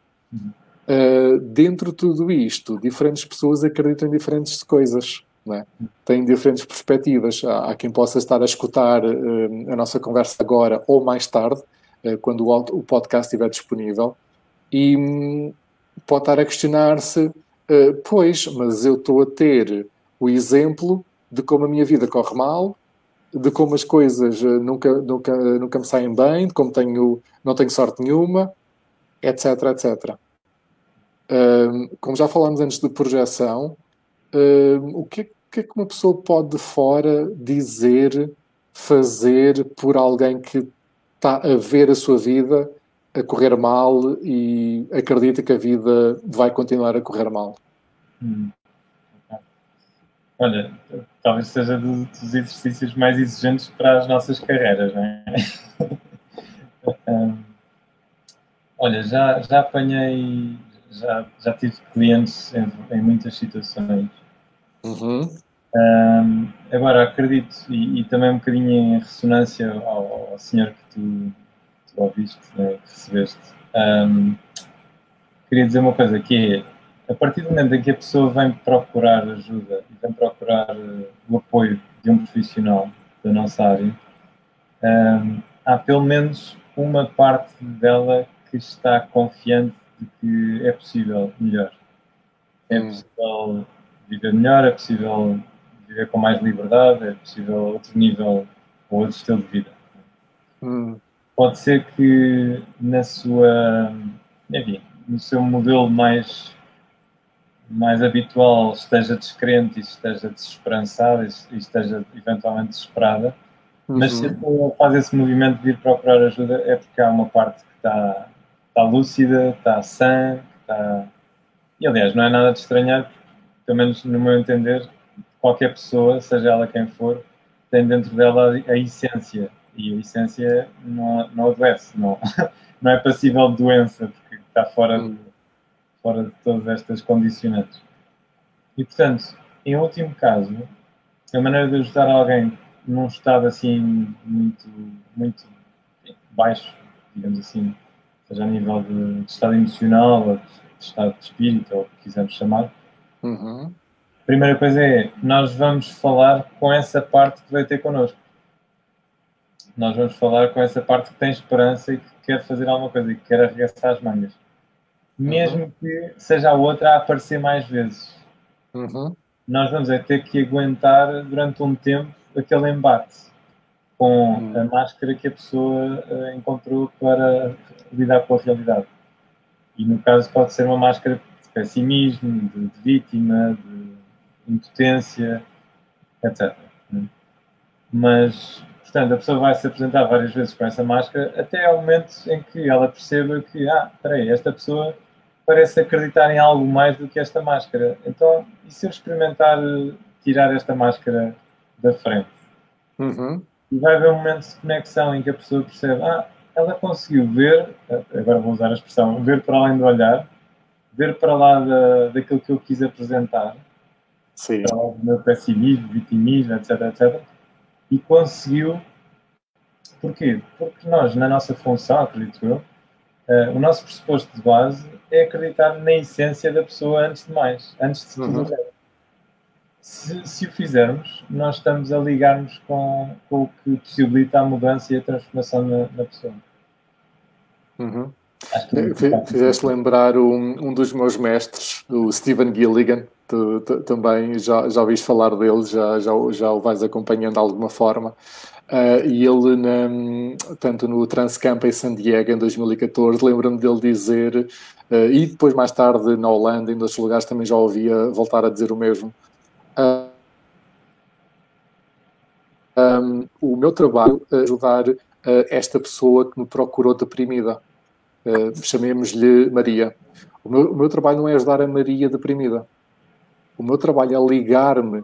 Uh, dentro de tudo isto, diferentes pessoas acreditam em diferentes coisas, não é? Têm diferentes perspectivas. Há, há quem possa estar a escutar uh, a nossa conversa agora ou mais tarde, uh, quando o, o podcast estiver disponível, e um, pode estar a questionar-se, uh, pois, mas eu estou a ter o exemplo de como a minha vida corre mal, de como as coisas uh, nunca, nunca, nunca me saem bem, de como tenho, não tenho sorte nenhuma, etc, etcétera. Um, como já falámos antes de projeção, um, o que, que é que uma pessoa pode de fora dizer, fazer por alguém que está a ver a sua vida a correr mal e acredita que a vida vai continuar a correr mal? Hum. Olha, talvez seja dos exercícios mais exigentes para as nossas carreiras, não é? um, olha, já, já apanhei... Já, já tive clientes em, em muitas situações. Uhum. Um, agora, acredito, e, e também um bocadinho em ressonância ao, ao senhor que tu, tu ouviste, né, que recebeste, um, queria dizer uma coisa, que é, a partir do momento em que a pessoa vem procurar ajuda e vem procurar uh, o apoio de um profissional da nossa área, um, há pelo menos uma parte dela que está confiante de que é possível melhor. É possível viver melhor, é possível viver com mais liberdade, é possível outro nível ou outro estilo de vida. Hum. Pode ser que na sua, enfim, no seu modelo mais, mais habitual esteja descrente e esteja desesperançada e esteja eventualmente desesperada, uhum. Mas se a pessoa faz esse movimento de ir procurar ajuda é porque há uma parte que está, está lúcida, está sã, que está... E, aliás, não é nada de estranhar, porque, pelo menos no meu entender, qualquer pessoa, seja ela quem for, tem dentro dela a essência. E a essência não, não adoece, não, não é passível de doença, porque está fora de, fora de todas estas condicionantes. E, portanto, em último caso, a maneira de ajudar alguém num estado assim muito, muito baixo, digamos assim, seja a nível de, de estado emocional ou de estado de espírito, ou o que quisermos chamar. Uhum. A primeira coisa é, nós vamos falar com essa parte que veio ter connosco. Nós vamos falar com essa parte que tem esperança e que quer fazer alguma coisa e que quer arregaçar as mangas. Mesmo uhum. que seja a outra a aparecer mais vezes. Uhum. Nós vamos é ter que aguentar durante um tempo aquele embate com uhum. a máscara que a pessoa uh, encontrou para lidar com a realidade. E no caso pode ser uma máscara de pessimismo, de, de vítima, de impotência, etcétera. Mas, portanto, a pessoa vai se apresentar várias vezes com essa máscara até ao momento em que ela perceba que, ah, espera aí, esta pessoa parece acreditar em algo mais do que esta máscara. Então, e se eu experimentar tirar esta máscara da frente. Uhum. E vai haver um momento de conexão em que a pessoa percebe, ah, ela conseguiu ver, agora vou usar a expressão, ver para além do olhar, ver para lá da, daquilo que eu quis apresentar, Sim. para lá do meu pessimismo, vitimismo, etc, etcétera. E conseguiu. Porquê? Porque nós, na nossa função, acredito eu, uh, o nosso pressuposto de base é acreditar na essência da pessoa antes de mais, antes de tudo. Uhum. Se, se o fizermos, nós estamos a ligar-nos com, com o que possibilita a mudança e a transformação na, na pessoa. Uhum. Fizeste lembrar um, um dos meus mestres, o Stephen Gilligan. Tu, tu, também já, já ouviste falar dele, já, já, já o vais acompanhando de alguma forma. Uh, e ele, na, tanto no Transcamp em San Diego, em dois mil e catorze, lembro-me dele dizer, uh, e depois mais tarde na Holanda, em outros lugares, também já ouvia voltar a dizer o mesmo. Uh, um, o meu trabalho é ajudar uh, esta pessoa que me procurou deprimida. Uh, chamemos-lhe Maria. O meu, o meu trabalho não é ajudar a Maria deprimida. O meu trabalho é ligar-me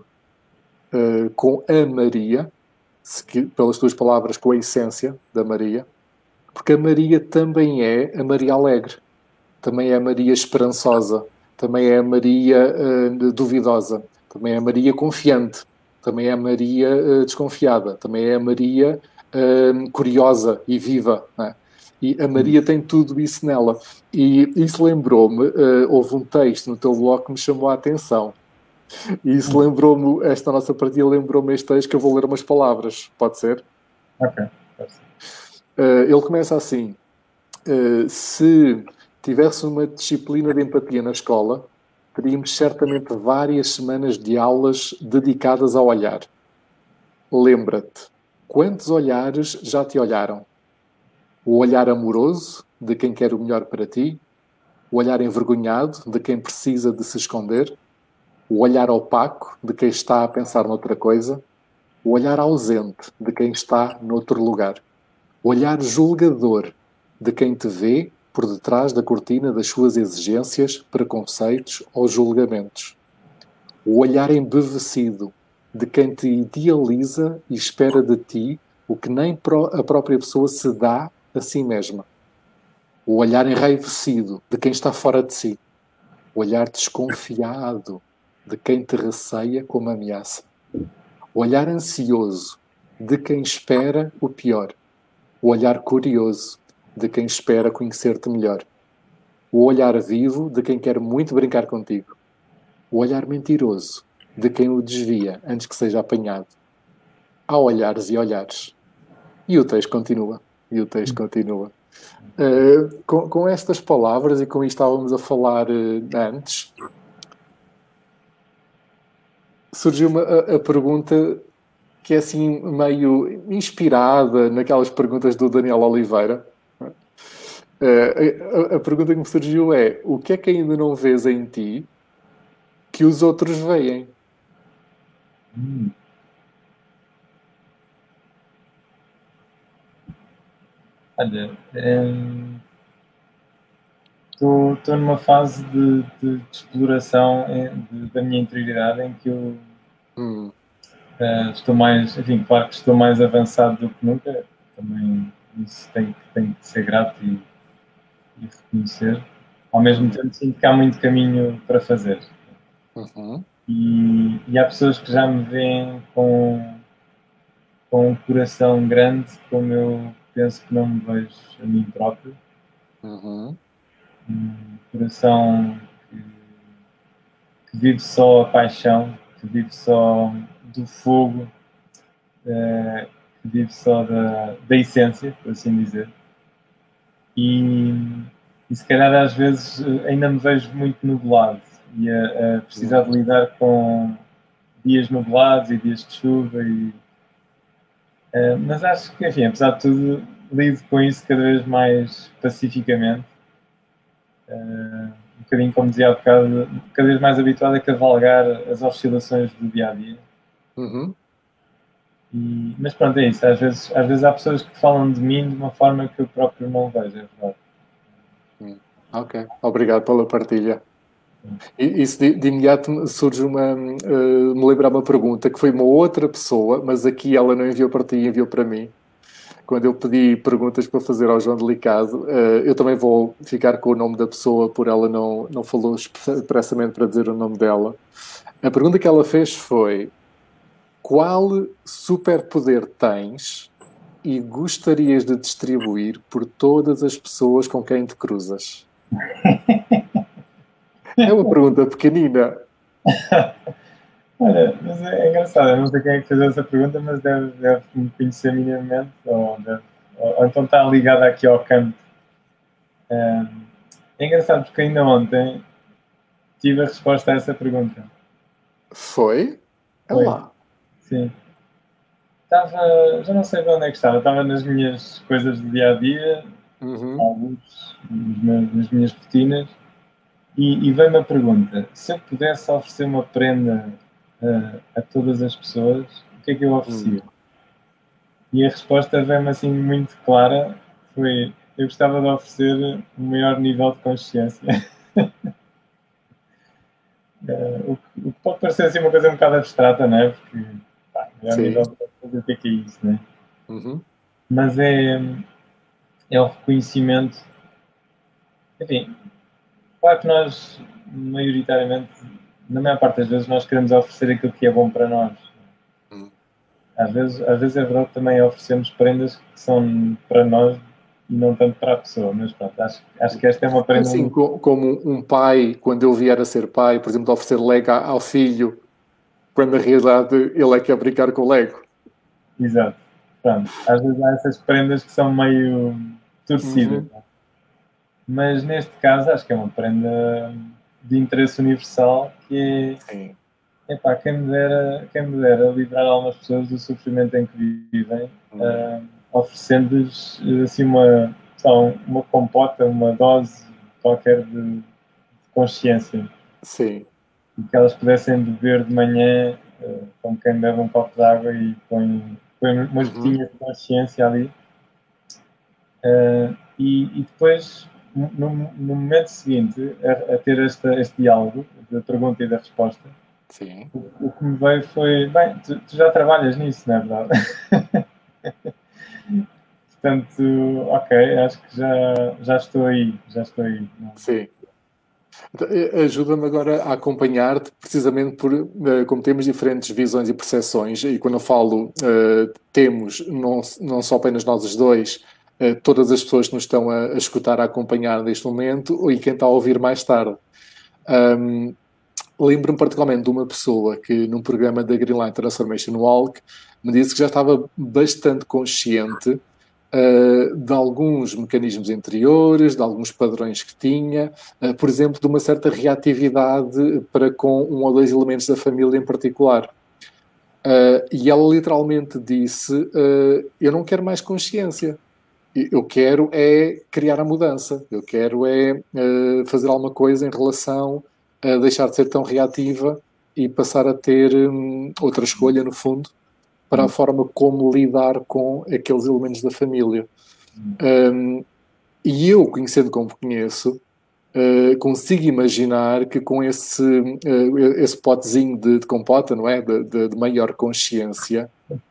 uh, com a Maria, se, pelas tuas palavras, com a essência da Maria, porque a Maria também é a Maria alegre, também é a Maria esperançosa, também é a Maria uh, duvidosa, também é a Maria confiante, também é a Maria uh, desconfiada, também é a Maria uh, curiosa e viva, não é? E a Maria tem tudo isso nela. E isso lembrou-me, uh, houve um texto no teu blog que me chamou a atenção. E isso lembrou-me, esta nossa partida lembrou-me este texto que eu vou ler umas palavras. Pode ser? Ok, pode ser. Uh, ele começa assim. Uh, se tivesse uma disciplina de empatia na escola, teríamos certamente várias semanas de aulas dedicadas ao olhar. Lembra-te, quantos olhares já te olharam? O olhar amoroso de quem quer o melhor para ti, o olhar envergonhado de quem precisa de se esconder, o olhar opaco de quem está a pensar noutra coisa, o olhar ausente de quem está noutro lugar, o olhar julgador de quem te vê por detrás da cortina das suas exigências, preconceitos ou julgamentos, o olhar embevecido de quem te idealiza e espera de ti o que nem a própria pessoa se dá a si mesma. O olhar enraivecido de quem está fora de si. O olhar desconfiado de quem te receia como ameaça. O olhar ansioso de quem espera o pior. O olhar curioso de quem espera conhecer-te melhor. O olhar vivo de quem quer muito brincar contigo. O olhar mentiroso de quem o desvia antes que seja apanhado. Há olhares e olhares. E o texto continua. E o texto continua. Uh, com, com estas palavras e com isto estávamos a falar uh, antes, surgiu uma, a, a pergunta que é assim meio inspirada naquelas perguntas do Daniel Oliveira. Uh, a, a pergunta que me surgiu é: o que é que ainda não vês em ti que os outros veem? Hum. Olha, estou é, numa fase de, de, de exploração de, da minha interioridade em que eu hum. uh, estou mais, enfim, claro que estou mais avançado do que nunca, também isso tem, tem que ser grato e, e reconhecer. Ao mesmo tempo sinto que há muito caminho para fazer. Uhum. E, e há pessoas que já me veem com, com um coração grande, como eu penso que não me vejo a mim próprio. Uhum. Um coração que, que vive só a paixão, que vive só do fogo, uh, que vive só da, da essência, por assim dizer. E, e se calhar às vezes ainda me vejo muito nublado e a, a precisar de lidar com dias nublados e dias de chuva. E, uh, mas acho que, enfim, apesar de tudo, lido com isso cada vez mais pacificamente. Uh, um bocadinho como dizia há bocado, cada vez mais habituado a cavalgar as oscilações do dia-a-dia. Uhum. E, mas pronto, é isso. Às vezes, às vezes há pessoas que falam de mim de uma forma que eu próprio não vejo, é verdade. Ok, obrigado pela partilha. E isso de, de imediato surge uma, uh, me lembrar uma pergunta que foi uma outra pessoa, mas aqui ela não enviou para ti, enviou para mim. Quando eu pedi perguntas para fazer ao João Delicado, uh, eu também vou ficar com o nome da pessoa, por ela não, não falou expressamente para dizer o nome dela. A pergunta que ela fez foi: qual superpoder tens e gostarias de distribuir por todas as pessoas com quem te cruzas? É uma pergunta pequenina. Olha, mas é, é engraçado, eu não sei quem é que fez essa pergunta, mas deve, deve me conhecer minimamente, ou, deve, ou, ou então está ligada aqui ao campo. É, é engraçado porque ainda ontem tive a resposta a essa pergunta. Foi? É Foi. lá. Sim. Estava, já não sei de onde é que estava, estava nas minhas coisas do dia a dia, Uhum. alguns, nos meus, nas minhas rotinas, e, e veio-me a pergunta: se eu pudesse oferecer uma prenda uh, a todas as pessoas, o que é que eu oferecia? Uhum. E a resposta veio-me assim muito clara, foi: eu gostava de oferecer um maior nível de consciência. uh, o, que, o que pode parecer assim uma coisa um bocado abstrata, não é? Porque pá, maior nível de consciência, o que é que é isso, não é? Uhum. Mas é, é o reconhecimento. Enfim, claro que nós, maioritariamente, na maior parte das vezes, nós queremos oferecer aquilo que é bom para nós. Uhum. Às vezes, às vezes é verdade que também oferecemos prendas que são para nós e não tanto para a pessoa, mas pronto, acho, acho que esta é uma prenda... Assim, muito... como um pai, quando ele vier a ser pai, por exemplo, de oferecer Lego ao filho, quando na realidade ele é que quer brincar com o Lego. Exato. Pronto, às vezes há essas prendas que são meio torcidas. Uhum. Mas neste caso acho que é uma prenda de interesse universal que é... Sim. Epá, quem me dera, quem me dera livrar algumas pessoas do sofrimento em que vivem, hum. uh, oferecendo-lhes assim uma, só, uma compota, uma dose qualquer de, de consciência. Sim. E que elas pudessem beber de manhã, uh, como quem bebe um copo de água e põe, põe umas gotinhas uhum. de consciência ali. Uh, e, e depois, no, no momento seguinte, a, a ter esta, este diálogo da pergunta e da resposta, sim. O, o que me veio foi, bem, tu, tu já trabalhas nisso, não é verdade? Portanto, ok, acho que já, já estou aí, já estou aí. Sim. Ajuda-me agora a acompanhar-te, precisamente por, como temos diferentes visões e percepções, e quando eu falo uh, temos, não, não só apenas nós os dois, uh, todas as pessoas que nos estão a, a escutar, a acompanhar neste momento, e quem está a ouvir mais tarde. Um, Lembro-me particularmente de uma pessoa que, num programa da Greenline Transformation Walk, me disse que já estava bastante consciente uh, de alguns mecanismos interiores, de alguns padrões que tinha, uh, por exemplo, de uma certa reatividade para com um ou dois elementos da família em particular. Uh, e ela literalmente disse, uh, eu não quero mais consciência. Eu quero é criar a mudança. Eu quero é uh, fazer alguma coisa em relação a deixar de ser tão reativa e passar a ter um, outra escolha, no fundo, para a forma como lidar com aqueles elementos da família. Um, e eu, conhecendo como conheço, uh, consigo imaginar que com esse, uh, esse potezinho de, de compota, não é? De, de, de maior consciência,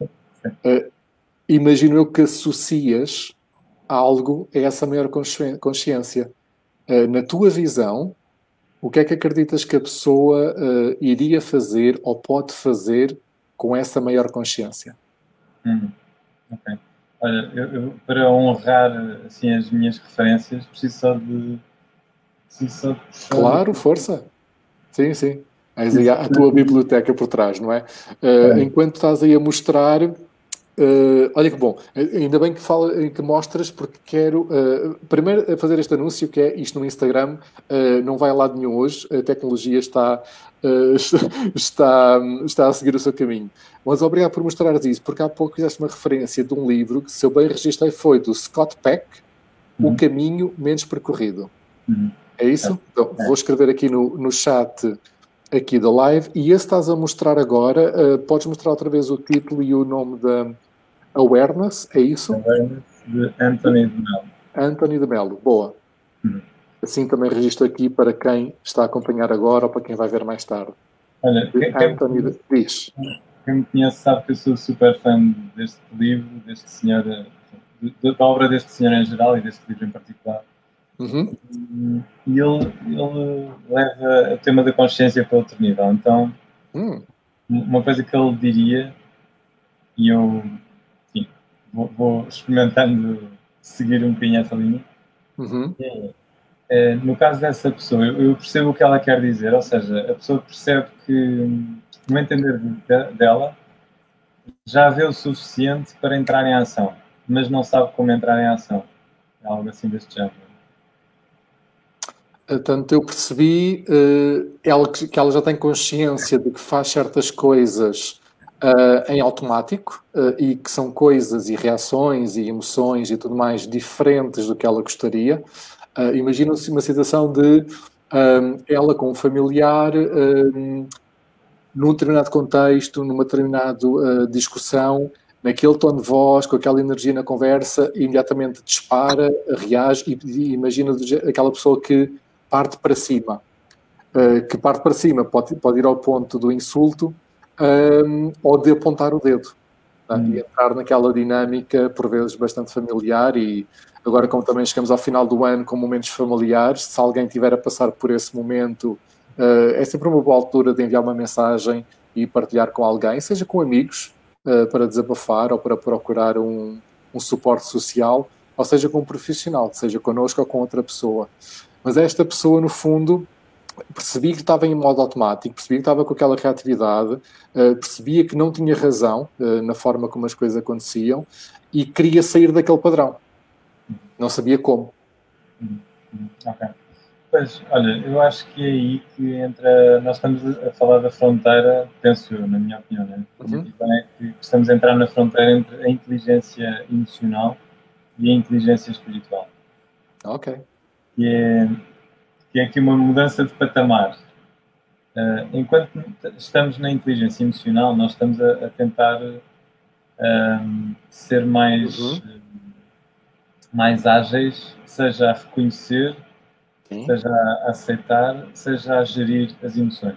uh, imagino eu que associas algo a essa maior consciência. Uh, na tua visão, o que é que acreditas que a pessoa uh, iria fazer ou pode fazer com essa maior consciência? Hum, ok. Olha, eu, eu, para honrar assim, as minhas referências, preciso só de... Preciso só de... Claro, força. Sim, sim. Tens aí a, a tua biblioteca por trás, não é? Uh, enquanto estás aí a mostrar... Uh, olha que bom, ainda bem que, fala, que mostras, porque quero uh, primeiro fazer este anúncio, que é isto no Instagram, uh, não vai a lado nenhum hoje, a tecnologia está, uh, está, está a seguir o seu caminho, mas obrigado por mostrares isso, porque há pouco fizeste uma referência de um livro que, se eu bem registrei, foi do Scott Peck, uhum. O Caminho Menos Percorrido. Uhum. É isso? Então, é. Vou escrever aqui no, no chat aqui da live, e esse estás a mostrar agora, uh, podes mostrar outra vez o título e o nome da Awareness, é isso? Awareness, de Anthony de Mello. Anthony de Mello, boa. Hum. Assim também registro aqui para quem está a acompanhar agora ou para quem vai ver mais tarde. Olha, quem, Anthony diz. Quem me conhece sabe que eu sou super fã deste livro, deste senhor, da obra deste senhor em geral e deste livro em particular. Uhum. E ele, ele leva o tema da consciência para outro nível. Então, hum. uma coisa que ele diria, e eu enfim, vou, vou experimentando seguir um bocadinho essa linha, Uhum. é, é, no caso dessa pessoa, eu, eu percebo o que ela quer dizer, ou seja, a pessoa percebe que, no entender de, dela, já vê o suficiente para entrar em ação, mas não sabe como entrar em ação. É algo assim deste género. Portanto, eu percebi uh, ela, que ela já tem consciência de que faz certas coisas uh, em automático uh, e que são coisas e reações e emoções e tudo mais diferentes do que ela gostaria. Uh, Imagina-se uma situação de um, ela com um familiar um, num determinado contexto, numa determinada uh, discussão, naquele tom de voz, com aquela energia na conversa, imediatamente dispara, reage e, e imagina aquela pessoa que parte para cima. Uh, que parte para cima pode, pode ir ao ponto do insulto um, ou de apontar o dedo. Tá? Hum. E entrar naquela dinâmica, por vezes, bastante familiar. E agora, como também chegamos ao final do ano com momentos familiares, se alguém tiver a passar por esse momento, uh, é sempre uma boa altura de enviar uma mensagem e partilhar com alguém, seja com amigos, uh, para desabafar ou para procurar um, um suporte social, ou seja com um profissional, seja connosco ou com outra pessoa. Mas esta pessoa, no fundo, percebia que estava em modo automático, percebia que estava com aquela reatividade, uh, percebia que não tinha razão uh, na forma como as coisas aconteciam e queria sair daquele padrão. Não sabia como. Ok. Pois, olha, eu acho que é aí que entra... Nós estamos a falar da fronteira, penso eu, na minha opinião, né? Uhum. É que estamos a entrar na fronteira entre a inteligência emocional e a inteligência espiritual. Ok. Que é, que é aqui uma mudança de patamar. Uh, enquanto estamos na inteligência emocional, nós estamos a, a tentar um, ser mais, uhum. mais ágeis, seja a reconhecer, Sim. seja a aceitar, seja a gerir as emoções.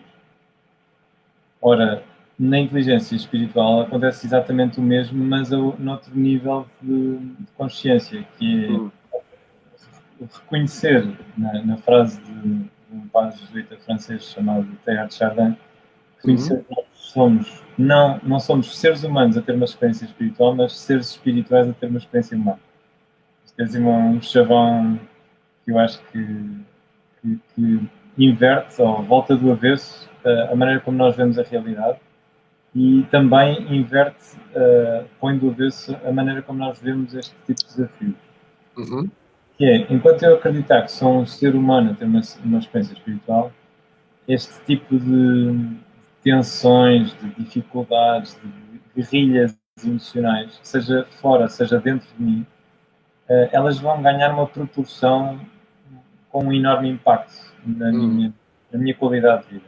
Ora, na inteligência espiritual acontece exatamente o mesmo, mas a, noutro nível de, de consciência, que é uhum. reconhecer, na, na frase de um padre jesuíta francês chamado Teilhard de Chardin, reconhecer uhum. que nós somos, não, não somos seres humanos a ter uma experiência espiritual, mas seres espirituais a ter uma experiência humana. Isto é assim um chavão que eu acho que, que, que inverte, ou volta do avesso, a, a maneira como nós vemos a realidade e também inverte, uh, põe do avesso a maneira como nós vemos este tipo de desafio. Uhum. Que é, enquanto eu acreditar que sou um ser humano a ter uma, uma experiência espiritual, este tipo de tensões, de dificuldades, de guerrilhas emocionais, seja fora, seja dentro de mim, elas vão ganhar uma proporção com um enorme impacto na, hum. minha, na minha qualidade de vida.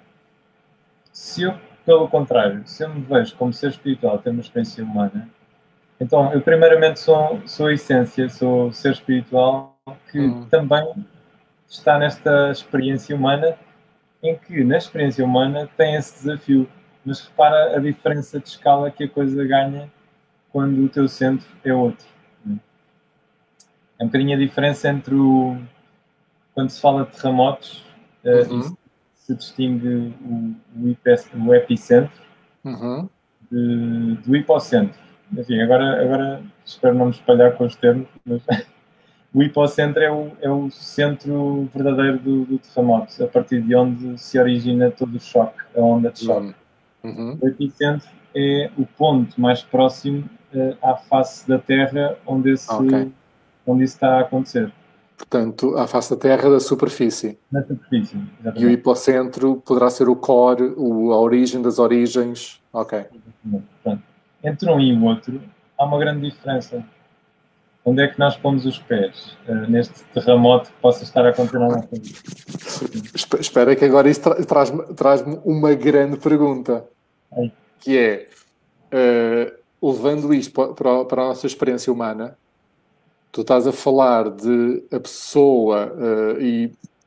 Se eu, pelo contrário, se eu me vejo como ser espiritual a ter uma experiência humana, então eu primeiramente sou, sou a essência, sou ser espiritual que hum. também está nesta experiência humana, em que na experiência humana tem esse desafio, mas repara a diferença de escala que a coisa ganha quando o teu centro é outro. É um bocadinho a diferença entre o... Quando se fala de terremotos, uhum. uh, se distingue o, o, o epicentro uhum. de, do hipocentro. Enfim, agora, agora espero não me espalhar com os termos, mas o hipocentro é o, é o centro verdadeiro do, do terremoto, a partir de onde se origina todo o choque, a onda de choque. Uhum. O epicentro é o ponto mais próximo uh, à face da Terra onde, esse, okay. onde isso está a acontecer. Portanto, à face da Terra, da superfície. Na superfície, exatamente. E o hipocentro poderá ser o core, o, a origem das origens. Ok. Portanto, entre um e o outro, há uma grande diferença. Onde é que nós pomos os pés uh, neste terremoto que possa estar a acontecer na nossa vida? Espera que agora isso tra traz-me traz uma grande pergunta. Ai. Que é, uh, levando isto para, para a nossa experiência humana, tu estás a falar de a pessoa uh, e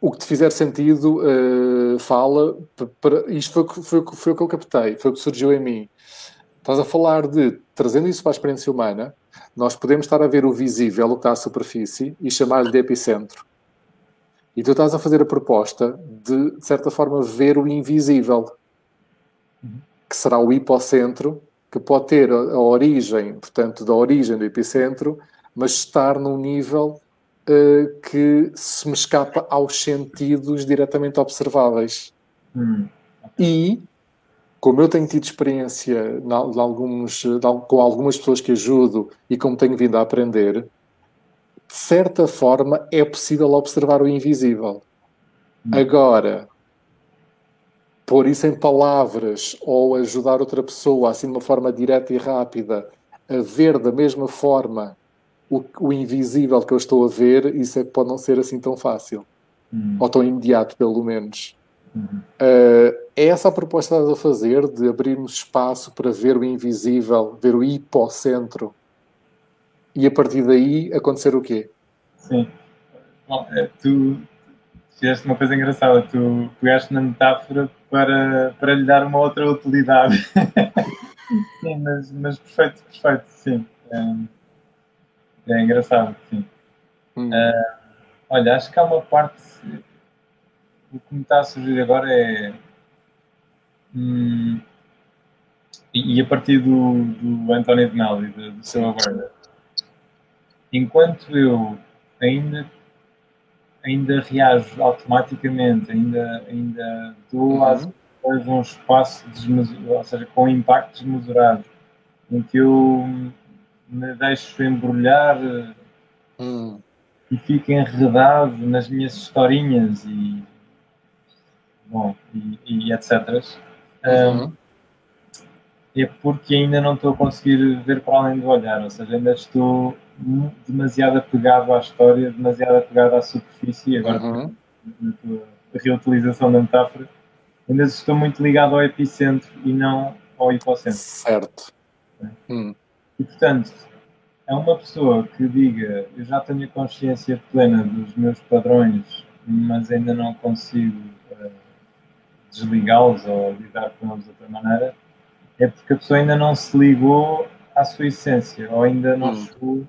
o que te fizer sentido, uh, fala. Para, isto foi, foi, foi, foi o que eu captei, foi o que surgiu em mim. Estás a falar de, trazendo isso para a experiência humana, nós podemos estar a ver o visível, o que está à superfície, e chamar-lhe de epicentro. E tu estás a fazer a proposta de, de certa forma, ver o invisível, que será o hipocentro, que pode ter a, a origem, portanto, da origem do epicentro, mas estar num nível uh, que se me escapa aos sentidos diretamente observáveis. Hum. E, como eu tenho tido experiência na, de alguns, de, com algumas pessoas que ajudo e como tenho vindo a aprender, de certa forma é possível observar o invisível. Hum. Agora, pôr isso em palavras ou ajudar outra pessoa, assim de uma forma direta e rápida, a ver da mesma forma o, o invisível que eu estou a ver, isso é que pode não ser assim tão fácil. Hum. Ou tão imediato, pelo menos. Uhum. Uh, é essa a proposta que estás a fazer, de abrirmos espaço para ver o invisível, ver o hipocentro, e a partir daí acontecer o quê? Sim. Bom, tu fizeste uma coisa engraçada, tu pegaste na metáfora para, para lhe dar uma outra utilidade. Sim, mas, mas perfeito, perfeito, sim. É, é engraçado, sim. Hum. Uh, olha, acho que há uma parte. O que me está a surgir agora é. Hum, e, e a partir do, do António de Mello e do, do seu awareness, enquanto eu ainda, ainda reajo automaticamente, ainda, ainda dou uhum. às coisas um espaço desmesurado, ou seja, com impacto desmesurado, em que eu me deixo embrulhar hum. e fico enredado nas minhas historinhas e, bom, e, e etcétera. Uhum. Um, é porque ainda não estou a conseguir ver para além do olhar, ou seja, ainda estou demasiado apegado à história, demasiado apegado à superfície, agora uhum. na tua reutilização da metáfora, ainda estou muito ligado ao epicentro e não ao hipocentro. Certo. É? Hum. E, portanto, é uma pessoa que diga, eu já tenho a consciência plena dos meus padrões, mas ainda não consigo uh, desligá-los ou lidar com eles de outra maneira, é porque a pessoa ainda não se ligou à sua essência, ou ainda não hum. chegou,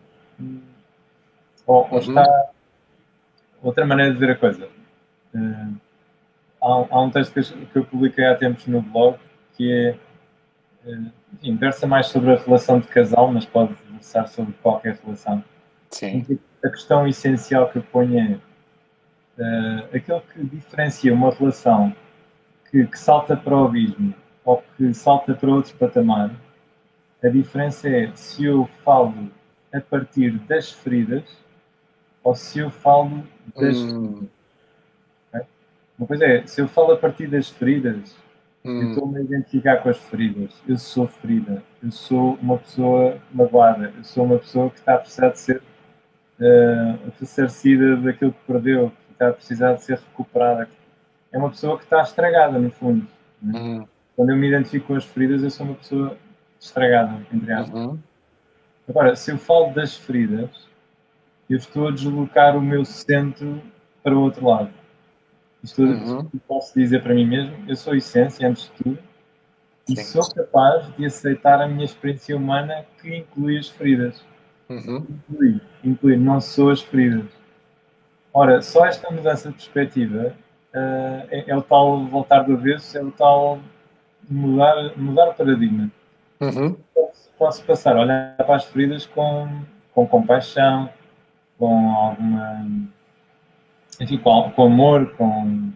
ou, ou uhum. está... Outra maneira de ver a coisa. Uh, há, há um texto que eu, que eu publiquei há tempos no blog, que é, uh, enfim, versa mais sobre a relação de casal, mas pode versar sobre qualquer relação. Sim. A questão essencial que eu ponho é uh, aquilo que diferencia uma relação que, que salta para o abismo ou que salta para outro patamar. A diferença é se eu falo a partir das feridas ou se eu falo das hum. okay? Uma coisa é, se eu falo a partir das feridas, hum. eu estou-me a identificar com as feridas. Eu sou ferida. Eu sou uma pessoa magoada. Eu sou uma pessoa que está a precisar de ser uh, ressarcida daquilo que perdeu, que está a precisar de ser recuperada. É uma pessoa que está estragada, no fundo. Né? Hum. Quando eu me identifico com as feridas, eu sou uma pessoa estragada, entre aspas. Uhum. Agora, se eu falo das feridas, eu estou a deslocar o meu centro para o outro lado. Estou uhum. a, posso dizer para mim mesmo, eu sou essência, antes de tudo, Sim. e sou capaz de aceitar a minha experiência humana que inclui as feridas. Uhum. Inclui, inclui, não sou as feridas. Ora, só esta mudança de perspectiva uh, é, é o tal voltar do avesso, é o tal mudar, mudar o paradigma. Uhum. Posso, posso passar a olhar para as feridas com, com compaixão, com alguma... enfim, com, com amor, com,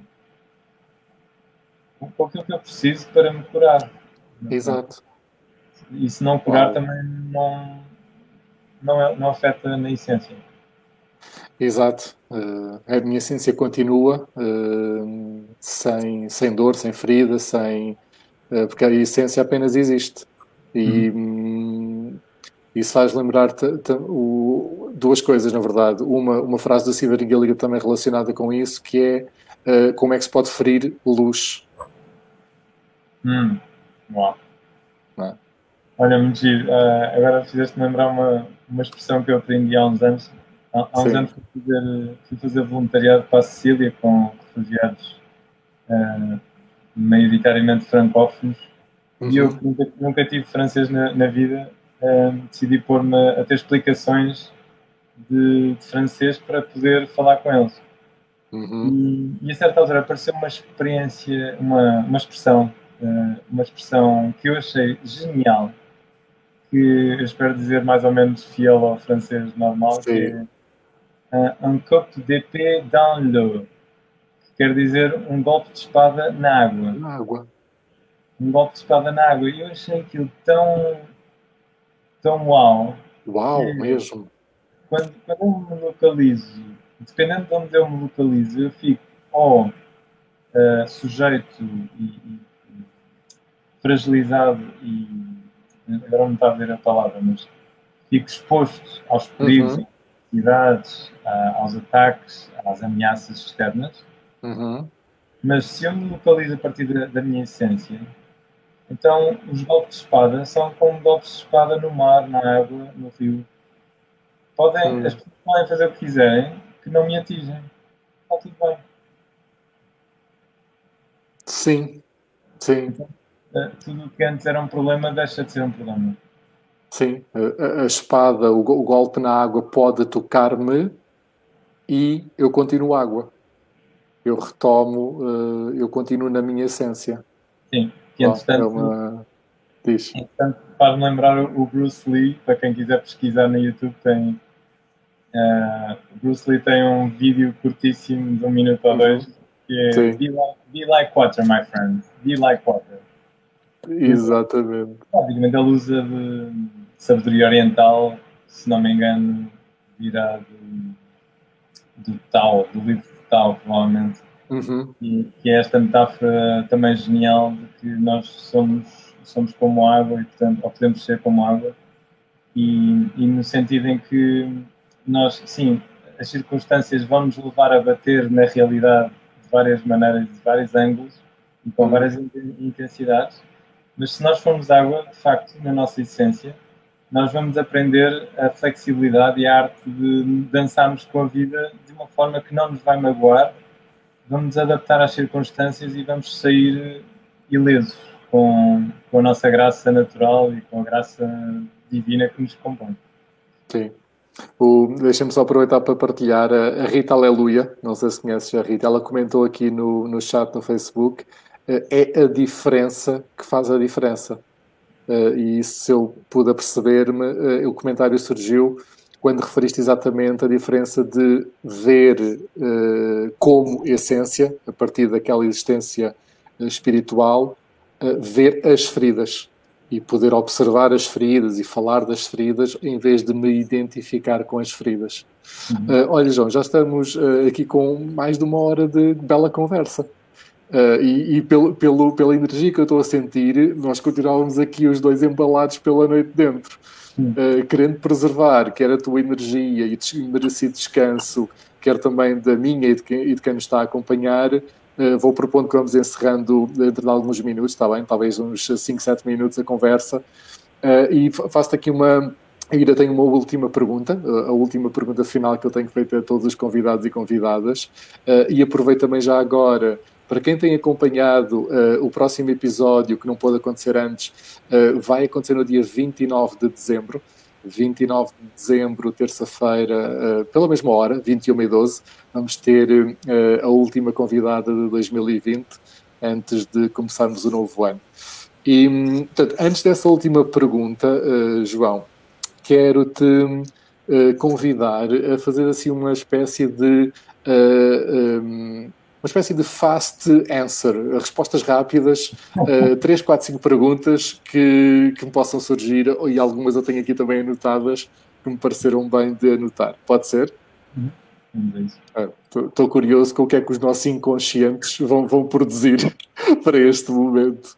com aquilo que eu preciso para me curar. Exato. E se não curar Uau. também não, não, é, não afeta na essência. Exato. Uh, a minha essência continua uh, sem, sem dor, sem ferida, sem, uh, porque a essência apenas existe. E uhum. isso faz lembrar o, duas coisas, na verdade. Uma, uma frase do Siddhartha Gilligan também relacionada com isso, que é uh, como é que se pode ferir luz. Hum. Uau. Não é? Olha, muito giro. Uh, agora fizeste-me lembrar uma, uma expressão que eu aprendi há uns anos, há, há uns Sim. anos fui fazer, fui fazer voluntariado para a Sicília com refugiados uh, maioritariamente francófonos, e eu Uhum. que nunca, nunca tive francês na, na vida, uh, decidi pôr-me a ter explicações de, de francês para poder falar com eles. Uhum. E, e a certa altura apareceu uma experiência, uma, uma expressão, uh, uma expressão que eu achei genial, que eu espero dizer mais ou menos fiel ao francês normal, que Sim. é uh, un coup d'épée dans l'eau, que quer dizer um golpe de espada na água. Na água. Um golpe de espada na água. E eu achei aquilo tão, tão uau. Uau, Que mesmo. quando, quando eu me localizo, dependendo de onde eu me localizo, eu fico ou uh, sujeito e, e fragilizado e agora não está a ver a palavra, mas fico exposto aos perigos, Uhum. às necessidades, aos ataques, às ameaças externas. Uhum. Mas se eu me localizo a partir da, da minha essência, então os golpes de espada são como golpes de espada no mar, na água, no rio. Podem, as Hum. pessoas podem fazer o que quiserem, que não me atingem. Está tudo bem. Sim, sim, Então, uh, tudo o que antes era um problema deixa de ser um problema. sim. A, a- a espada, o, go- o golpe na água pode tocar-me e eu continuo água. Eu retomo, eh, eu continuo na minha essência. Sim, que Uau, é entretanto, uma. Diz. entretanto faz-me lembrar o Bruce Lee, para quem quiser pesquisar no YouTube, tem. Uh, Bruce Lee tem um vídeo curtíssimo de um minuto ou dois, Uhum. que é Sim, Be like, be like water, my friend. Be like water. exatamente. Basicamente, ele usa de sabedoria oriental, se não me engano, virá do, do Tao, do livro de Tao, provavelmente. Uhum. E que é esta metáfora também genial de que nós somos, somos como água, e portanto, ou podemos ser como água, e, e no sentido em que nós, sim, as circunstâncias vão nos levar a bater na realidade de várias maneiras, de vários ângulos e com Uhum. várias intensidades, mas se nós formos água, de facto, na nossa essência, nós vamos aprender a flexibilidade e a arte de dançarmos com a vida de uma forma que não nos vai magoar, vamos nos adaptar às circunstâncias e vamos sair ilesos com, com a nossa graça natural e com a graça divina que nos compõe. Sim. O, deixa-me só aproveitar para partilhar a, a Rita Aleluia, não sei se conheces a Rita, ela comentou aqui no, no chat no Facebook, eh, é a diferença que faz a diferença. Uh, e isso, se eu pude perceber-me, uh, o comentário surgiu quando referiste exatamente a diferença de ver uh, como essência, a partir daquela existência uh, espiritual, uh, ver as feridas e poder observar as feridas e falar das feridas em vez de me identificar com as feridas. Uhum. Uh, olha, João, já estamos uh, aqui com mais de uma hora de bela conversa. Uh, e e pelo, pelo, pela energia que eu estou a sentir, nós continuávamos aqui os dois embalados pela noite dentro, uh, querendo preservar quer a tua energia e des merecido descanso, quer também da minha e de quem, e de quem nos está a acompanhar. Uh, vou propondo que vamos encerrando dentro de alguns minutos, está bem? Talvez uns cinco, sete minutos a conversa. Uh, e faço-te aqui uma... Ainda tenho uma última pergunta, a última pergunta final que eu tenho feito a todos os convidados e convidadas, uh, e aproveito também já agora, para quem tem acompanhado uh, o próximo episódio, que não pôde acontecer antes, uh, vai acontecer no dia vinte e nove de dezembro, vinte e nove de dezembro, terça-feira, uh, pela mesma hora, vinte e uma e doze, vamos ter uh, a última convidada de dois mil e vinte, antes de começarmos o novo ano. E, portanto, antes dessa última pergunta, uh, João, quero-te uh, convidar a fazer assim uma espécie de uh, um, uma espécie de fast answer, respostas rápidas, uh, três, quatro, cinco perguntas que, que me possam surgir, e algumas eu tenho aqui também anotadas que me pareceram bem de anotar. Pode ser? Estou uh, curioso com o que é que os nossos inconscientes vão, vão produzir para este momento.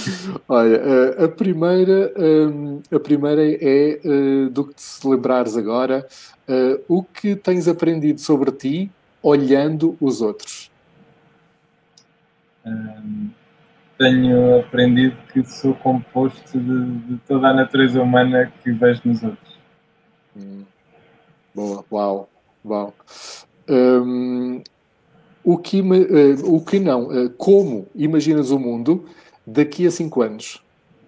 Olha, a primeira, a primeira é, do que te lembrares agora, o que tens aprendido sobre ti olhando os outros? Um, tenho aprendido que sou composto de, de toda a natureza humana que vejo nos outros. Hum, boa, uau. Bom. Um, o, que, uh, o que não? Uh, como imaginas o mundo daqui a cinco anos?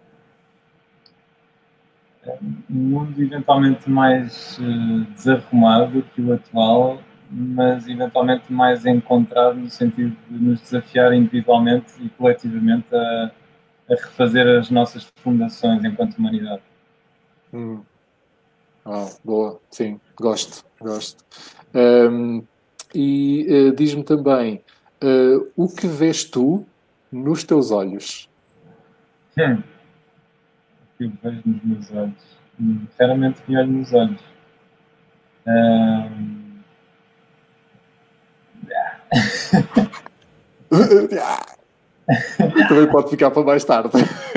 Um mundo eventualmente mais uh, desarrumado que o atual, mas eventualmente mais encontrado no sentido de nos desafiar individualmente e coletivamente a, a refazer as nossas fundações enquanto humanidade. Hum. Ah, boa, sim, gosto, gosto. Um, e uh, diz-me também, uh, o que vês tu nos teus olhos? Hum, o que eu vejo nos meus olhos? Hum, Raramente me olho nos olhos. Um, Também pode ficar para mais tarde.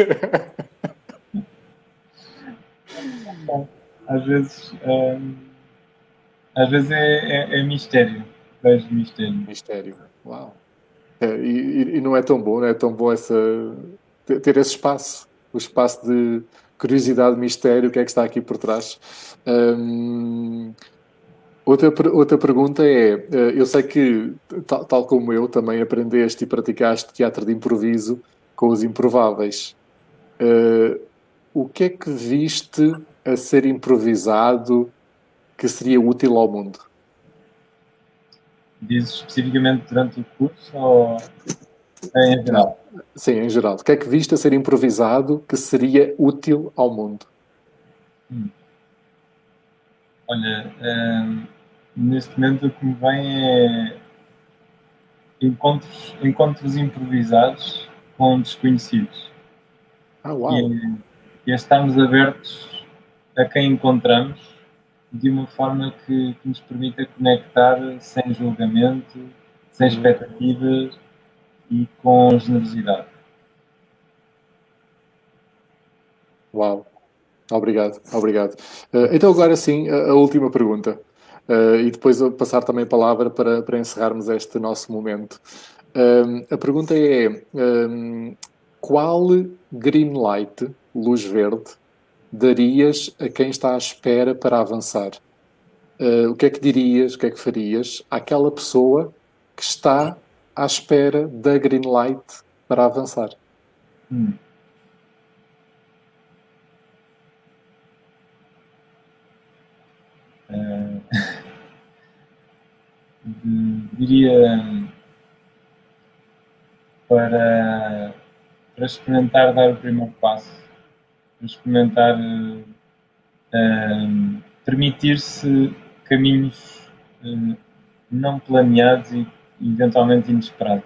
às vezes, um, às vezes é, é, é mistério. Vejo mistério. Mistério, uau. É, e, e não é tão bom, não é tão bom essa, ter esse espaço, o espaço de curiosidade, mistério, o que é que está aqui por trás. Hum, outra, outra pergunta é, eu sei que, tal, tal como eu, também aprendeste e praticaste teatro de improviso com os improváveis. Uh, o que é que viste a ser improvisado que seria útil ao mundo? Dizes especificamente durante o curso ou em Não. geral? Sim, em geral. O que é que viste a ser improvisado que seria útil ao mundo? Hum. Olha, hum, neste momento o que me vem é encontros, encontros improvisados com desconhecidos. Ah, E, uau! e é estarmos abertos a quem encontramos de uma forma que, que nos permita conectar sem julgamento, sem Hum, expectativas e com generosidade. uau! Obrigado, obrigado. Uh, então agora sim, a, a última pergunta. Uh, e depois eu passar também a palavra para, para encerrarmos este nosso momento. Um, a pergunta é, um, qual green light, luz verde, darias a quem está à espera para avançar? Uh, o que é que dirias, o que é que farias àquela pessoa que está à espera da green light para avançar? Hum. Uh, diria para, para experimentar dar o primeiro passo, para experimentar uh, uh, permitir-se caminhos uh, não planeados e eventualmente inesperados.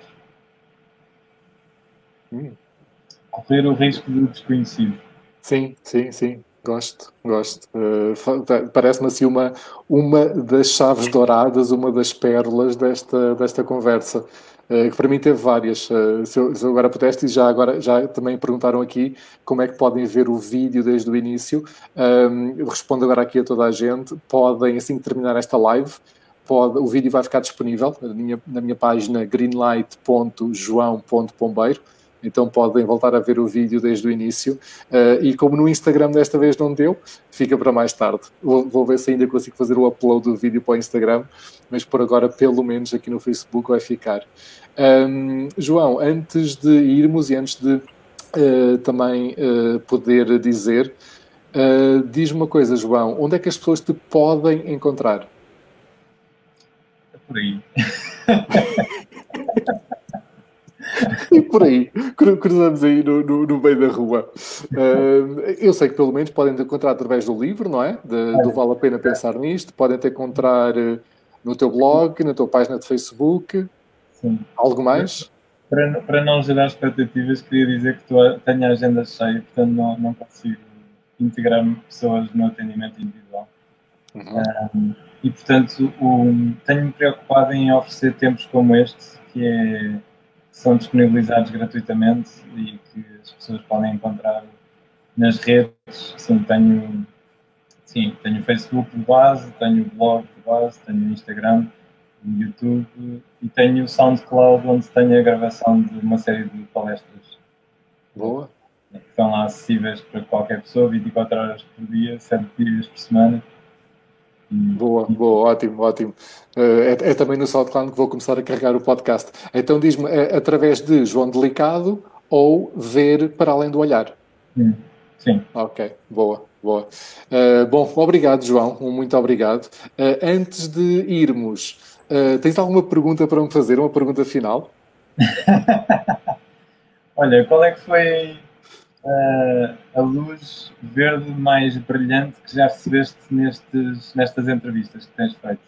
Hum. Correr o risco do desconhecido. Sim, sim, sim. Gosto, gosto. Uh, parece-me assim uma, uma das chaves douradas, uma das pérolas desta, desta conversa. Uh, que para mim teve várias. Uh, se, eu, se eu agora pudesse, e já, agora, já também perguntaram aqui como é que podem ver o vídeo desde o início. Um, eu respondo agora aqui a toda a gente. Podem, assim que terminar esta live, pode, o vídeo vai ficar disponível na minha, na minha página greenlight ponto joão ponto pombeiro. Então podem voltar a ver o vídeo desde o início. Uh, e como no Instagram desta vez não deu, fica para mais tarde. Vou, vou ver se ainda consigo fazer o upload do vídeo para o Instagram, mas por agora, pelo menos aqui no Facebook, vai ficar. Um, João, antes de irmos e antes de uh, também uh, poder dizer, uh, diz-me uma coisa, João, onde é que as pessoas te podem encontrar? É por aí. E por aí, cruzamos aí no, no, no meio da rua. Uh, eu sei que pelo menos podem te encontrar através do livro, não é? De, do Vale a Pena Pensar Nisto. Podem te encontrar uh, no teu blog, na tua página de Facebook. Sim. Algo mais? Para, para não gerar expectativas, queria dizer que tu, tenho a agenda cheia, portanto não, não consigo integrar pessoas no atendimento individual. Uhum. Um, e, portanto, tenho-me preocupado em oferecer tempos como este, que, é, que são disponibilizados gratuitamente e que as pessoas podem encontrar nas redes. Sim, tenho, sim, tenho o Facebook de base, tenho o blog de base, tenho o Instagram, o YouTube e tenho o SoundCloud, onde tenho a gravação de uma série de palestras. Boa. Que estão lá acessíveis para qualquer pessoa, vinte e quatro horas por dia, sete dias por semana. Boa, boa, ótimo, ótimo. Uh, é, é também no SoundCloud que vou começar a carregar o podcast. Então diz-me, é através de João Delicado ou ver para além do olhar? Sim. Sim. Ok, boa, boa. Uh, bom, obrigado, João, muito obrigado. Uh, antes de irmos, uh, tens alguma pergunta para me fazer? Uma pergunta final? Olha, qual é que foi uh, a luz verde mais brilhante que já recebeste nestes, nestas entrevistas que tens feito?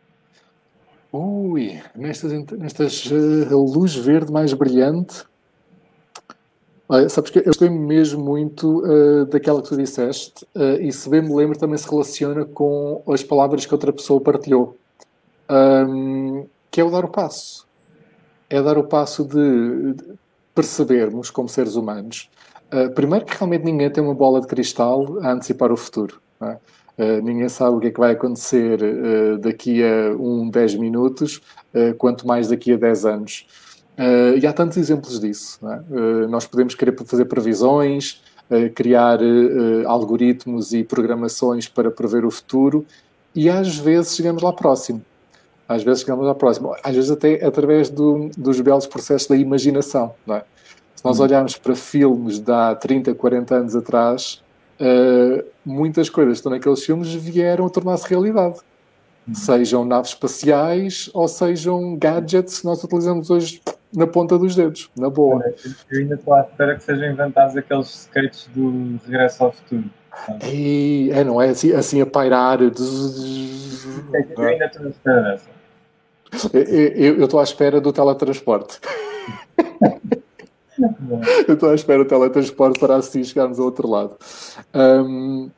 Ui, nestas, nestas uh, a luz verde mais brilhante... Olha, sabes que eu gostei mesmo muito uh, daquela que tu disseste uh, e, se bem me lembro, também se relaciona com as palavras que outra pessoa partilhou, um, que é o dar o passo. É dar o passo de, de percebermos, como seres humanos, uh, primeiro que realmente ninguém tem uma bola de cristal a antecipar o futuro. Não é? Uh, ninguém sabe o que é que vai acontecer uh, daqui a um, dez minutos, uh, quanto mais daqui a dez anos. Uh, e há tantos exemplos disso. Não é? Uh, nós podemos querer fazer previsões, uh, criar uh, algoritmos e programações para prever o futuro, e às vezes chegamos lá próximo. Às vezes chegamos lá próximo. Às vezes até através do, dos belos processos da imaginação. Não é? Se nós olharmos para filmes de há trinta, quarenta anos atrás, uh, muitas coisas que estão naqueles filmes vieram a tornar-se realidade. Sejam naves espaciais ou sejam gadgets que nós utilizamos hoje na ponta dos dedos, na boa. Olha, eu ainda estou à espera que sejam inventados aqueles skates do Regresso ao Futuro. E, é, não é? Assim, assim a pairar. Eu ainda estou à espera dessa. Eu estou à espera do teletransporte. Eu estou à espera do teletransporte para assim chegarmos ao outro lado. Um,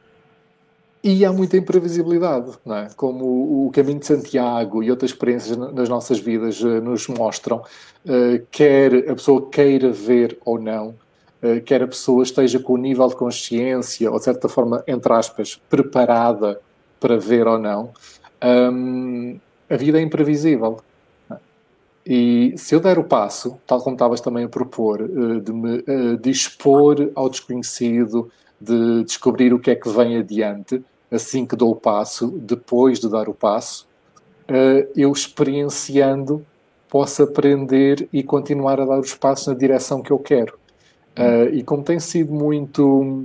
E há muita imprevisibilidade, não é? Como o Caminho de Santiago e outras experiências nas nossas vidas uh, nos mostram, uh, quer a pessoa queira ver ou não, uh, quer a pessoa esteja com o nível de consciência, ou de certa forma, entre aspas, preparada para ver ou não, um, a vida é imprevisível. Não é? E se eu der o passo, tal como estavas também a propor, uh, de me uh, dispor ao desconhecido, de descobrir o que é que vem adiante, assim que dou o passo, depois de dar o passo, eu experienciando posso aprender e continuar a dar os passos na direção que eu quero. E como tem sido muito...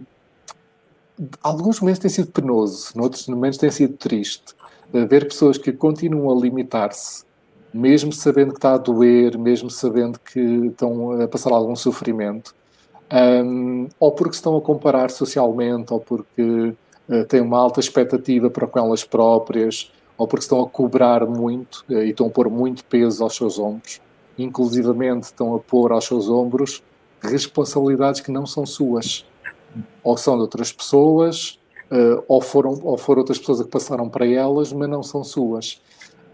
Alguns momentos tem sido penoso, noutros momentos tem sido triste. Ver pessoas que continuam a limitar-se, mesmo sabendo que está a doer, mesmo sabendo que estão a passar algum sofrimento, um, ou porque estão a comparar socialmente, ou porque uh, têm uma alta expectativa para com elas próprias, ou porque estão a cobrar muito uh, e estão a pôr muito peso aos seus ombros. Inclusivamente estão a pôr aos seus ombros responsabilidades que não são suas. Ou são de outras pessoas, uh, ou, foram, ou foram outras pessoas que passaram para elas, mas não são suas.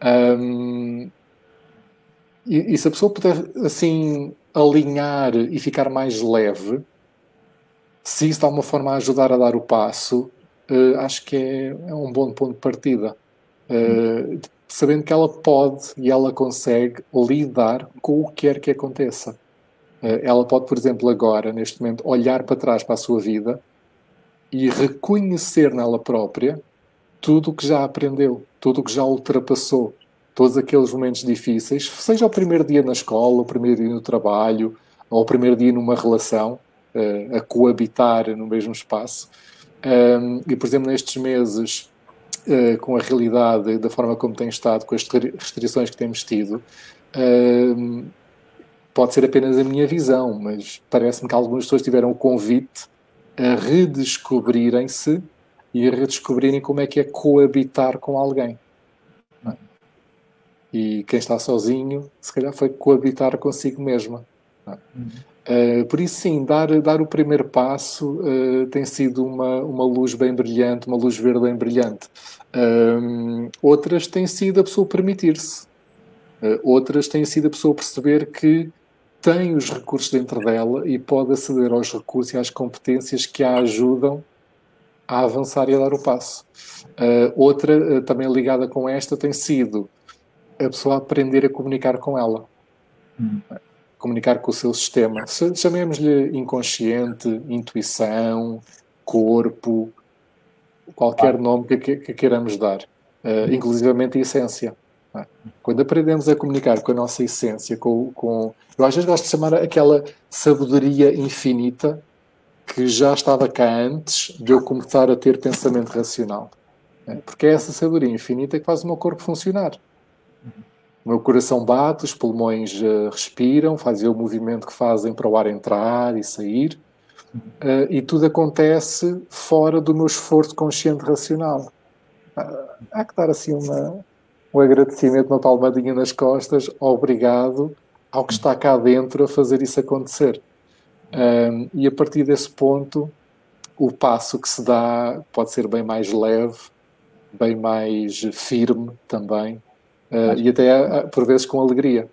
Um, e, e se a pessoa puder, assim, alinhar e ficar mais leve, se isso de alguma forma ajudar a dar o passo, uh, acho que é, é um bom ponto de partida. Uh, sabendo que ela pode e ela consegue lidar com o que quer que aconteça. Uh, ela pode, por exemplo, agora, neste momento, olhar para trás para a sua vida e reconhecer nela própria tudo o que já aprendeu, tudo o que já ultrapassou, todos aqueles momentos difíceis, seja o primeiro dia na escola, o primeiro dia no trabalho, ou o primeiro dia numa relação, uh, a coabitar no mesmo espaço. Um, e, por exemplo, nestes meses, uh, com a realidade da forma como tem estado, com as restrições que temos tido, um, pode ser apenas a minha visão, mas parece-me que algumas pessoas tiveram o convite a redescobrirem-se e a redescobrirem como é que é coabitar com alguém. E quem está sozinho, se calhar foi coabitar consigo mesma. Uh, por isso, sim, dar, dar o primeiro passo uh, tem sido uma, uma luz bem brilhante, uma luz verde bem brilhante. Uh, outras têm sido a pessoa permitir-se. Uh, outras têm sido a pessoa perceber que tem os recursos dentro dela e pode aceder aos recursos e às competências que a ajudam a avançar e a dar o passo. Uh, outra, uh, também ligada com esta, tem sido a pessoa aprender a comunicar com ela. Hum. Comunicar com o seu sistema. Chamemos-lhe inconsciente, intuição, corpo, qualquer ah. nome que, que, que queiramos dar, uh, inclusivamente a essência. É? Quando aprendemos a comunicar com a nossa essência, com, com, eu às vezes gosto de chamar aquela sabedoria infinita que já estava cá antes de eu começar a ter pensamento racional. É? Porque é essa sabedoria infinita que faz o meu corpo funcionar. O meu coração bate, os pulmões uh, respiram, fazem o movimento que fazem para o ar entrar e sair. Uh, e tudo acontece fora do meu esforço consciente racional. Uh, há que dar assim uma, um agradecimento, uma palmadinha nas costas, obrigado ao que está cá dentro a fazer isso acontecer. Um, e a partir desse ponto, o passo que se dá pode ser bem mais leve, bem mais firme também, uh, e até por vezes com alegria.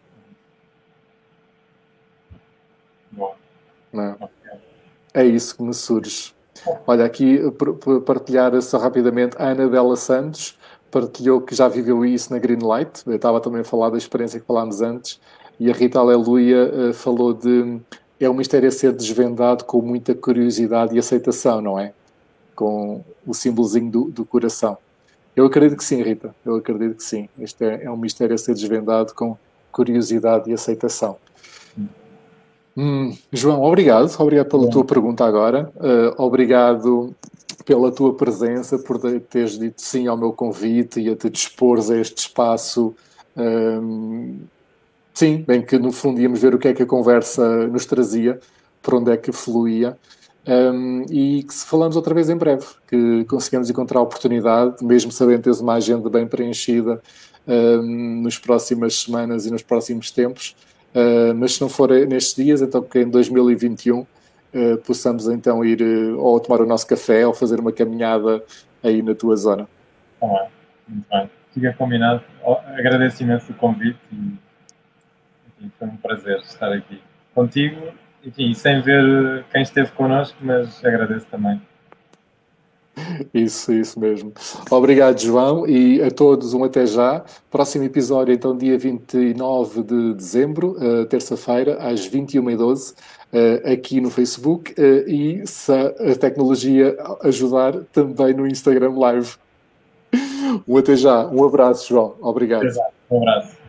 Bom. Não. É isso que me surge. Olha, aqui, para partilhar só rapidamente, a Ana Bela Santos partilhou que já viveu isso na Greenlight. Eu estava também a falar da experiência que falámos antes. E a Rita Aleluia uh, falou de... É um mistério a ser desvendado com muita curiosidade e aceitação, não é? Com o símbolozinho do, do coração. Eu acredito que sim, Rita. Eu acredito que sim. Este é, é um mistério a ser desvendado com curiosidade e aceitação. Hum, João, obrigado. Obrigado pela Bom. tua pergunta agora. Uh, obrigado pela tua presença, por teres dito sim ao meu convite e a te dispores a este espaço. Um, sim, bem que no fundo íamos ver o que é que a conversa nos trazia, por onde é que fluía. Um, e que se falamos outra vez em breve, que conseguimos encontrar a oportunidade, mesmo sabendo que tens uma agenda bem preenchida um, nas próximas semanas e nos próximos tempos. Uh, mas se não for nestes dias, então que em dois mil e vinte e um uh, possamos então ir uh, ou tomar o nosso café ou fazer uma caminhada aí na tua zona. Tá bem, muito bem. Fica combinado. Agradeço imenso o convite e enfim, foi um prazer estar aqui contigo, enfim, sem ver quem esteve connosco, mas agradeço também. Isso, isso mesmo. Obrigado, João, e a todos um até já. Próximo episódio, então, dia vinte e nove de dezembro, uh, terça-feira, às vinte e uma e doze, uh, aqui no Facebook, uh, e se a tecnologia ajudar, também no Instagram Live. Um até já. Um abraço, João. Obrigado. Um abraço.